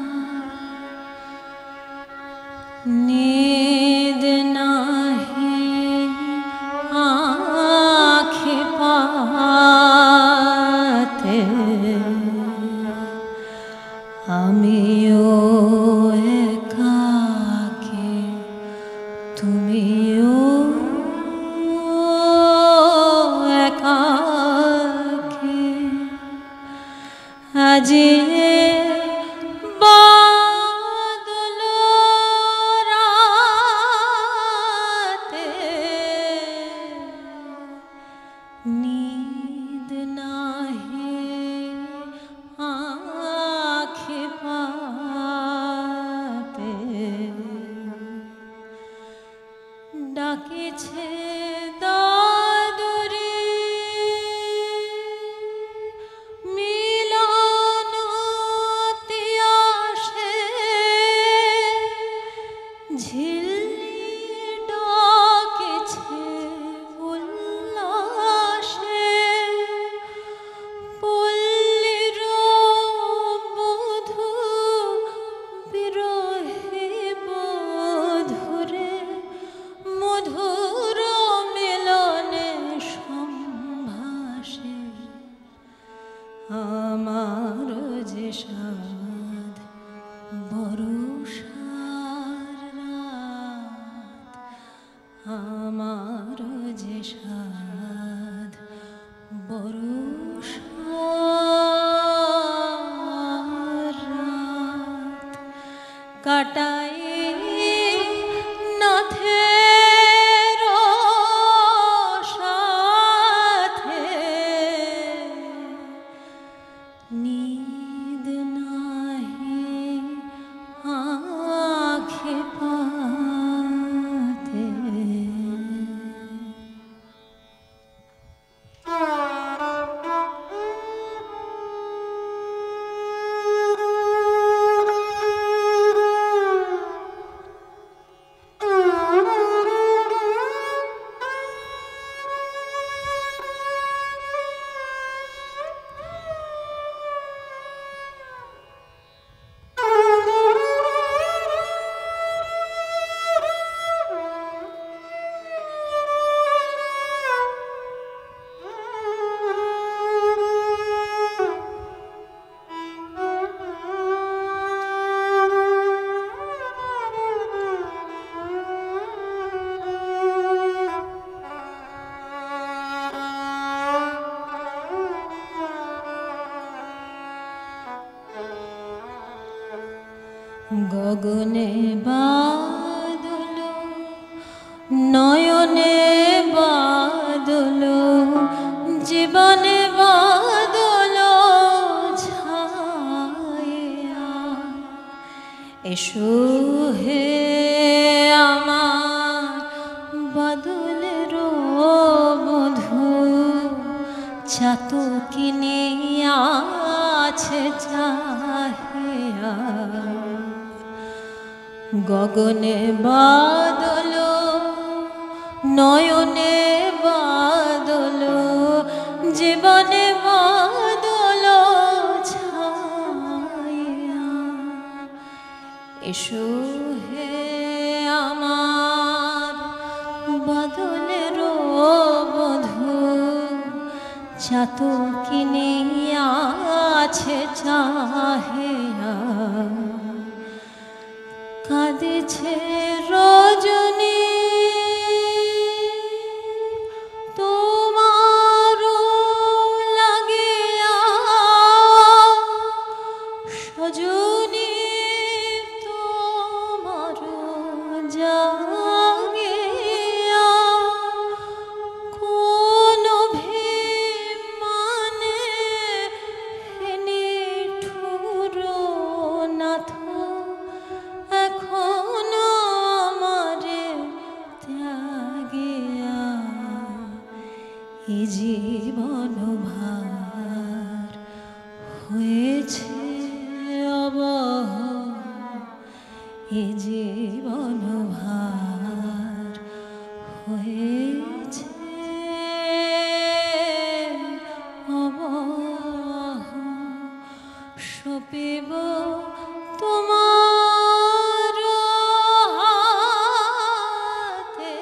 নিদ নাহি বাজে বাদল রাতে নীদ নাহি আঁখে পাতে ডাকেছে দাদুরে মিলনতে আসে ঝিল্লি ডাকেছে উল্লাসে পল্লীর বধূ বিরহে বধূরে মধুর মিলনে সম্ভাষে আমার যে সাধ বর্ষার রাত আমার যে সাধ বর্ষার রাত কাটাই নাথের সাথে নীদ নাহি আঁখে পাতে গগনে বাদল নয়নে বাদল জীবনে বাদল ছায়া এসো হে আমার বাদলের বধূ চাতকিনী আছে চাহিয়া গগনে বাদল নয়নে বাদল জীবনে বাদল ছায়া এসো হে আমার বাদলের বধূ চাতকিনী আছে চাহিয়া কাঁদেছে রজনী তোমার লাগিয়া সজনী তোমার জাগিয়া কোন ভিমানে নিঠুর নাথ এখন আমারে ত্যাগিয়া এ জীবন ভার হয়েছে অবহ এ জীবন ভার হয়েছে অবহ সপিব তোমার হাতে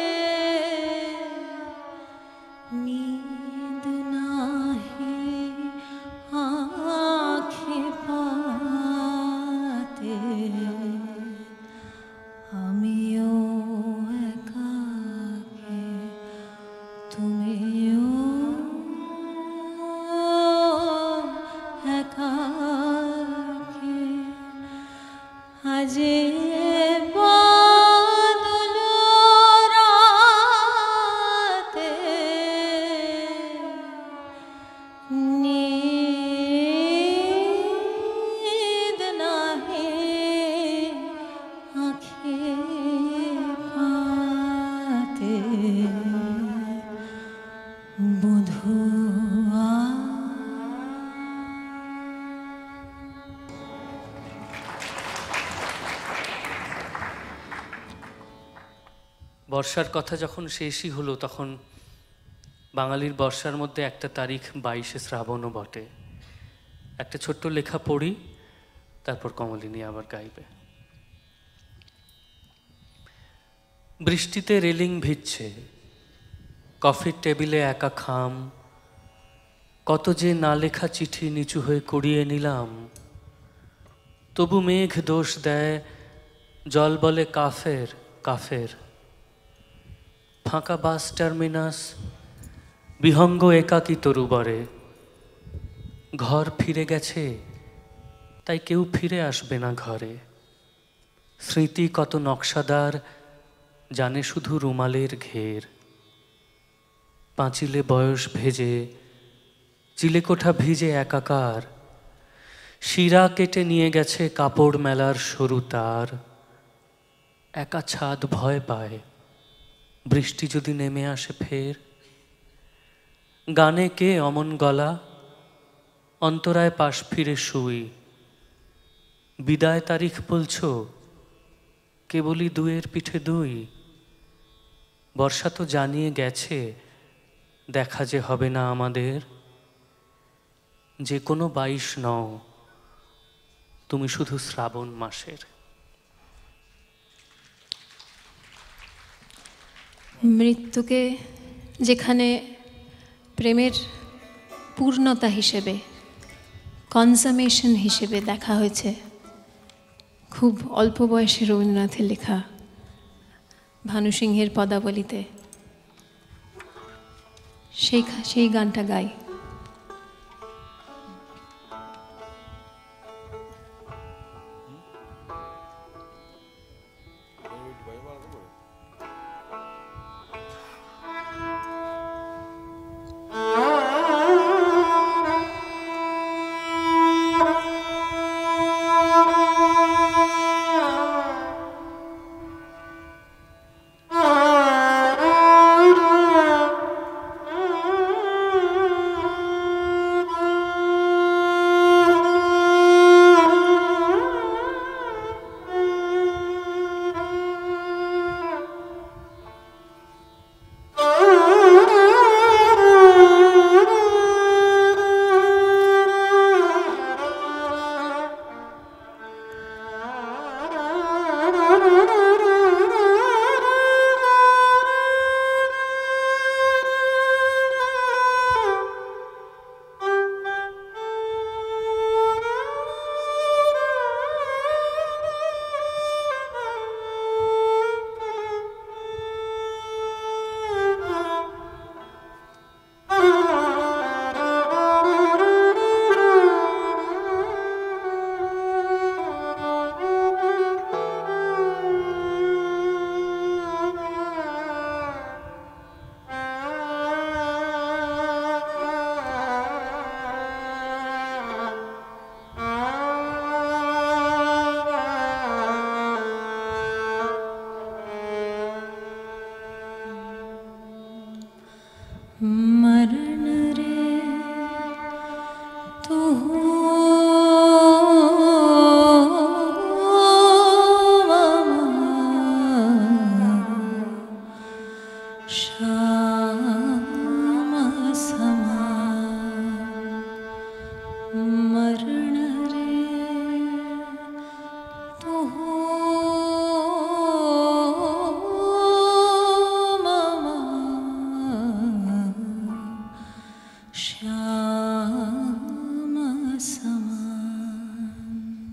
নীদ নাহি আঁখে পাতে আমিও একাকী তুমিও একা বর্ষার কথা যখন শেষই হলো, তখন বাঙালির বর্ষার মধ্যে একটা তারিখ 22শে শ্রাবণও বটে। একটা ছোট্ট লেখা পড়ি, তারপর কমলিনী আবার গাইবে। বৃষ্টিতে রেলিং ভিজছে, কফির টেবিলে একা খাম, কত যে না লেখা চিঠি নিচু হয়ে কুড়িয়ে নিলাম। তবু মেঘ দোষ দেয়, জল বলে কাফের কাফের। ফাঁকা বাস টার্মিনাস, বিহঙ্গ একাকী তরুবরে। ঘর ফিরে গেছে, তাই কেউ ফিরে আসবে না ঘরে। স্মৃতি কত নকশাদার, জানে শুধু রুমালের ঘের। পাঁচিলে বয়স ভেজে, চিলেকোঠা ভিজে একাকার। শিরা কেটে নিয়ে গেছে কাপড় মেলার সরু তার। একা ছাদ ভয় পায়, বৃষ্টি যদি নেমে আসে ফের। গানে কে অমন গলা, অন্তরায় পাশ ফিরে শুই। বিদায় তারিখ বলছো, কেবলই দুয়ের পিঠে দুই। বর্ষা তো জানিয়ে গেছে, দেখা যে হবে না আমাদের। যে কোনো 22 নও, তুমি শুধু শ্রাবণ মাসের। মৃত্যুকে যেখানে প্রেমের পূর্ণতা হিসেবে, কনজামেশন হিসেবে দেখা হয়েছে, খুব অল্প বয়সে রবীন্দ্রনাথের লেখা ভানু সিংহের পদাবলিতে, সেই গানটা গাই। मरण रे तू श्याम समान मरण रे तू श्याम समान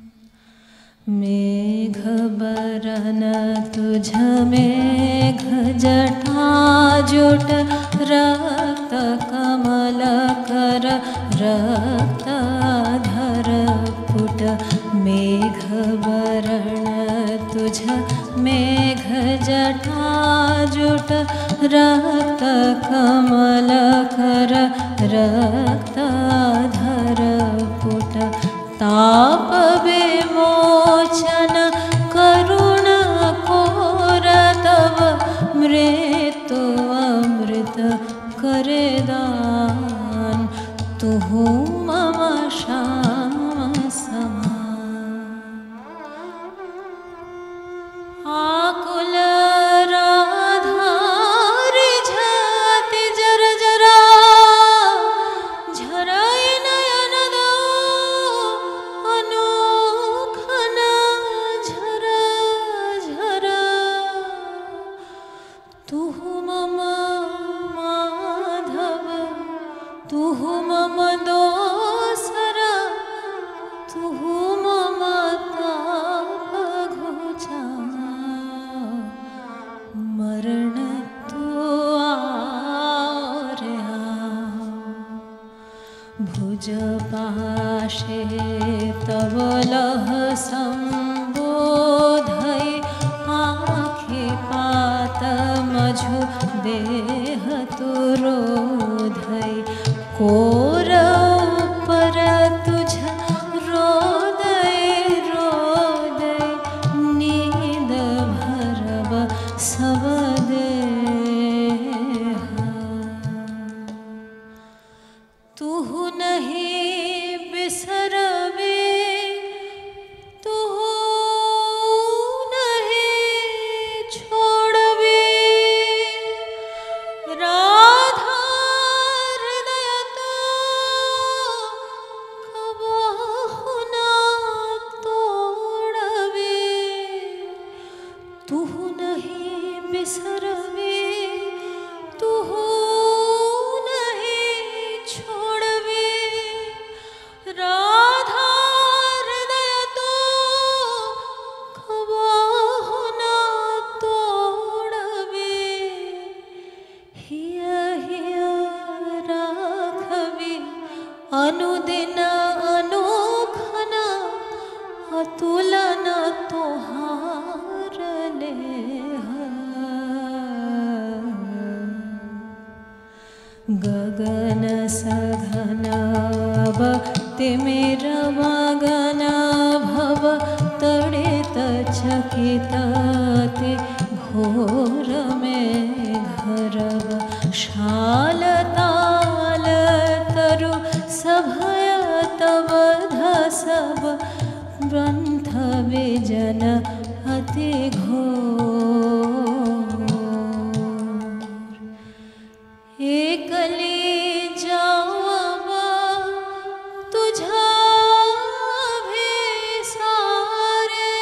मेघ बरन तुझ मेघ जटा जुट रक्त कमल कर रक्त धर पुट मेघ बरण तुझ मेघ जटा जुट रक्त कमल कर रक्त धर पुट ताप विमोचन करुण कोर तव मृत्यु अमृत करे दान तुहु मम श्याम समान आकुल राधा तुः मम दोसरा तुः मम ताप घोचा मरण तो आर्या भुज पाशे तव लह संबोधय आँखे पात मझु देह तुरोधय कोरव पर तुझ रोदय रोदय नींद भरब सब देहा तुहु नहीं बिसरबे तुहु नहीं छोड़बे राधा हृदय तो कबहु ना तोड़बे तुहु नहीं बिसरबे तुहु नहीं छोड़बे राधा हृदय तो कबहु ना तोड़बे हिय हिय राखबे अनुदिन अनुखन अतुलन तोहार लेह गगन सघन अब तिमिर मगन भव तड़ित चकित अति घोर में घरव शाल ताल तरु सभय तब धसब ग्रंथ विजन अति घोर एकली जावा तुझा भेसारे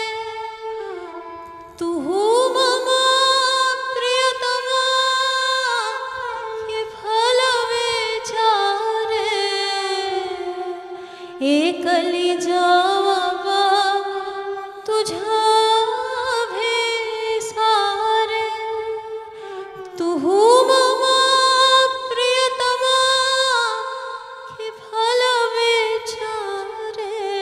तुहु मम प्रियतमा ये फल विचारे एकली जावा तुझा भेसारे तुहु मम प्रियतमा कि फल विचारे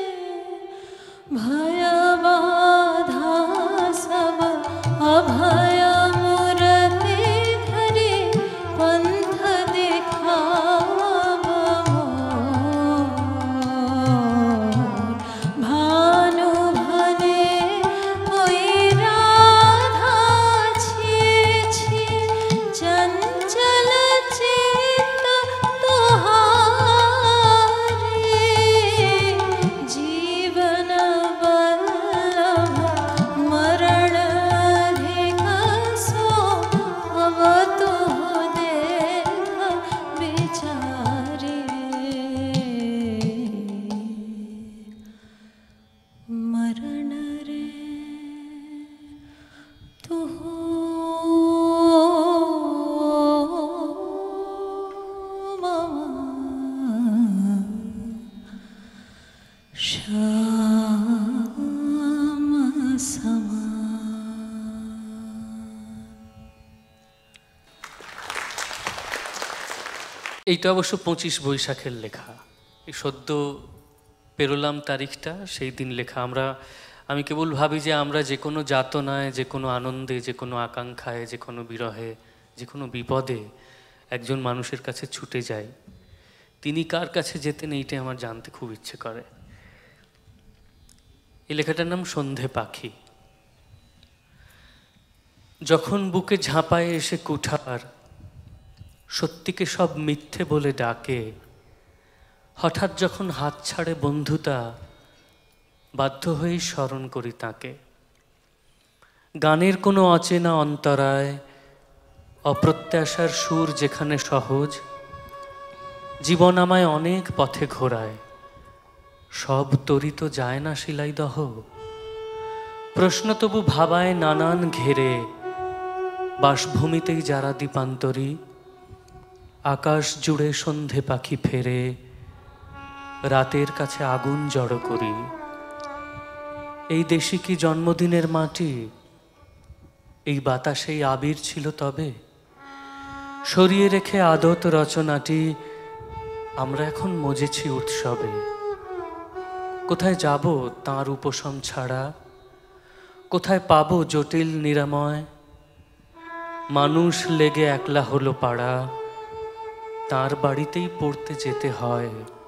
भय बाधा सब अभय मूर्ति धरि पंथ दिखाव मोर भानु भने ओई राधा छी छी चंचल चित तोहारी जीवन बल्लभ मरण अधिक सो अब तुह देख विचारे मरण रे तुह मम श्याम समान এইটা অবশ্য 25 বৈশাখের লেখা। এই সদ্য পেরোলাম তারিখটা সেই দিন লেখা। আমি কেবল ভাবি যে আমরা যে কোনো যাতনায়, যে কোনো আনন্দে, যে কোনো আকাঙ্ক্ষায়, যে কোনো বিরহে, যে কোনো বিপদে একজন মানুষের কাছে ছুটে যাই। তিনি কার কাছে যেতেন এইটাই আমার জানতে খুব ইচ্ছে করে। এই লেখাটার নাম সন্ধে পাখি। যখন বুকে ঝাঁপায় এসে কুঠার, সত্যিকে সব মিথ্যে বলে ডাকে, হঠাৎ যখন হাত ছাড়ে বন্ধুতা, বাধ্য হয়েই স্মরণ করি তাকে। গানের কোনো অচেনা অন্তরায়, অপ্রত্যাশার সুর যেখানে সহজ, জীবন আমায় অনেক পথে ঘোরায়, সব তরিত যায় না শিলাইদহ। প্রশ্ন তবু ভাবায় নানান ঘেরে, বাসভূমিতেই যারা দীপান্তরী, আকাশ জুড়ে সন্ধে পাখি ফেরে, রাতের কাছে আগুন জড়ো করি। এই দেশে কি জন্মদিনের মাটি, এই বাতাসেই আবির ছিল তবে? সরিয়ে রেখে আদত রচনাটি আমরা এখন মজেছি উৎসবে। কোথায় যাব তাঁর উপশম ছাড়া, কোথায় পাবো জটিল নিরাময়? মানুষ লেগে একলা হলো পাড়া, তার বাড়িতেই পড়তে যেতে হয়।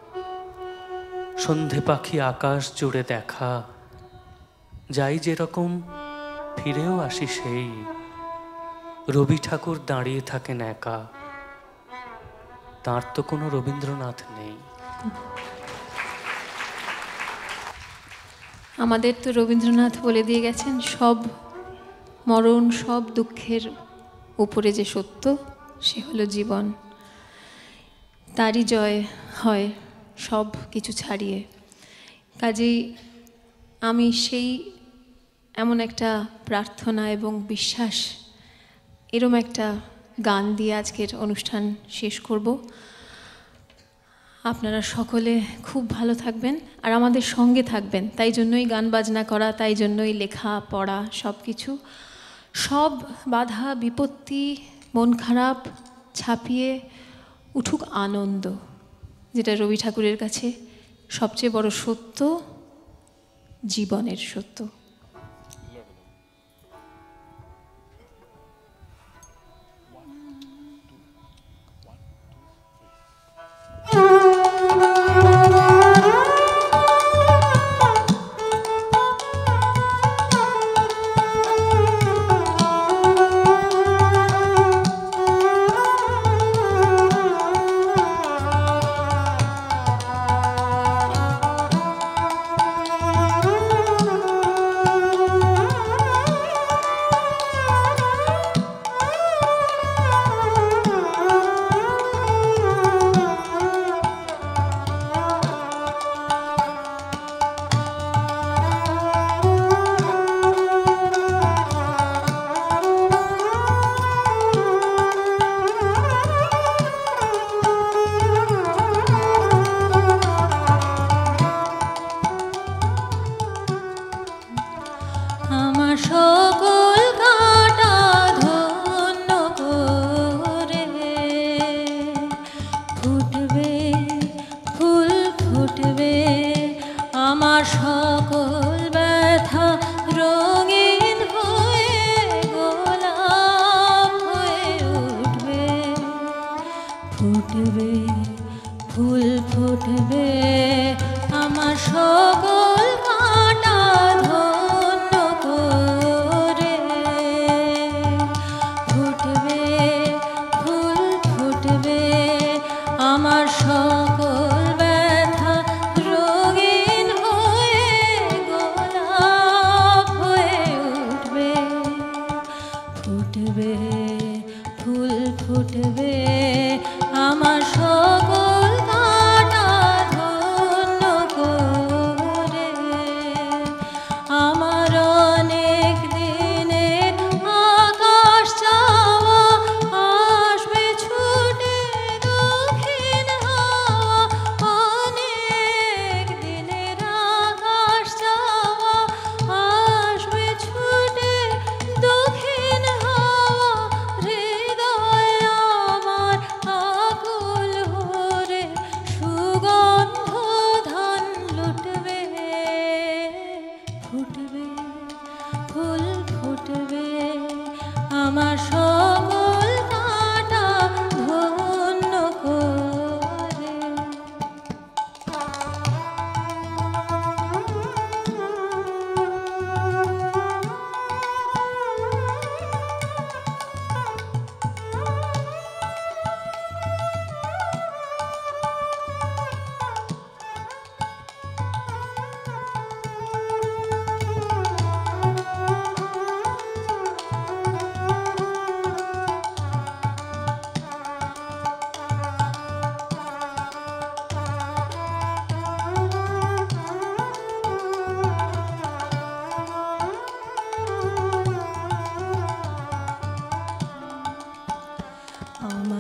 সন্ধে পাখি আকাশ জুড়ে দেখা, যাই যেরকম ফিরেও আসি সেই। রবি ঠাকুর দাঁড়িয়ে থাকেন একা, তার তো কোনো রবীন্দ্রনাথ নেই। আমাদের তো রবীন্দ্রনাথ বলে দিয়ে গেছেন, সব মরণ, সব দুঃখের উপরে যে সত্য সে হলো জীবন। তারই জয় হয় সব কিছু ছাড়িয়ে। কাজেই আমি সেই এমন একটা প্রার্থনা এবং বিশ্বাস, এরম একটা গান দিয়ে আজকের অনুষ্ঠান শেষ করব। আপনারা সকলে খুব ভালো থাকবেন আর আমাদের সঙ্গে থাকবেন। তাই জন্যই গান বাজনা করা, তাই জন্যই লেখা পড়া, সব কিছু, সব বাধা বিপত্তি, মন খারাপ ছাপিয়ে উঠুক আনন্দ, যেটা রবি ঠাকুরের কাছে সবচেয়ে বড় সত্য, জীবনের সত্য।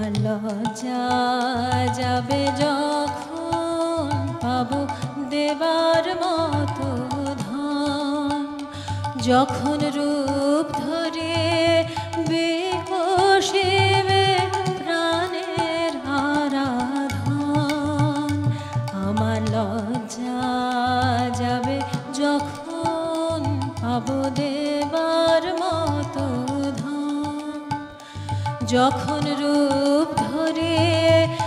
আমার লজ্জা যাবে যখন পাবো দেবার মতো ধন, যখন রূপ ধরে বিকশিবে প্রাণের আরাধন। আমার লজ্জা যাবে যখন পাবো দেবার মতো ধন, যখন রূপ ধরে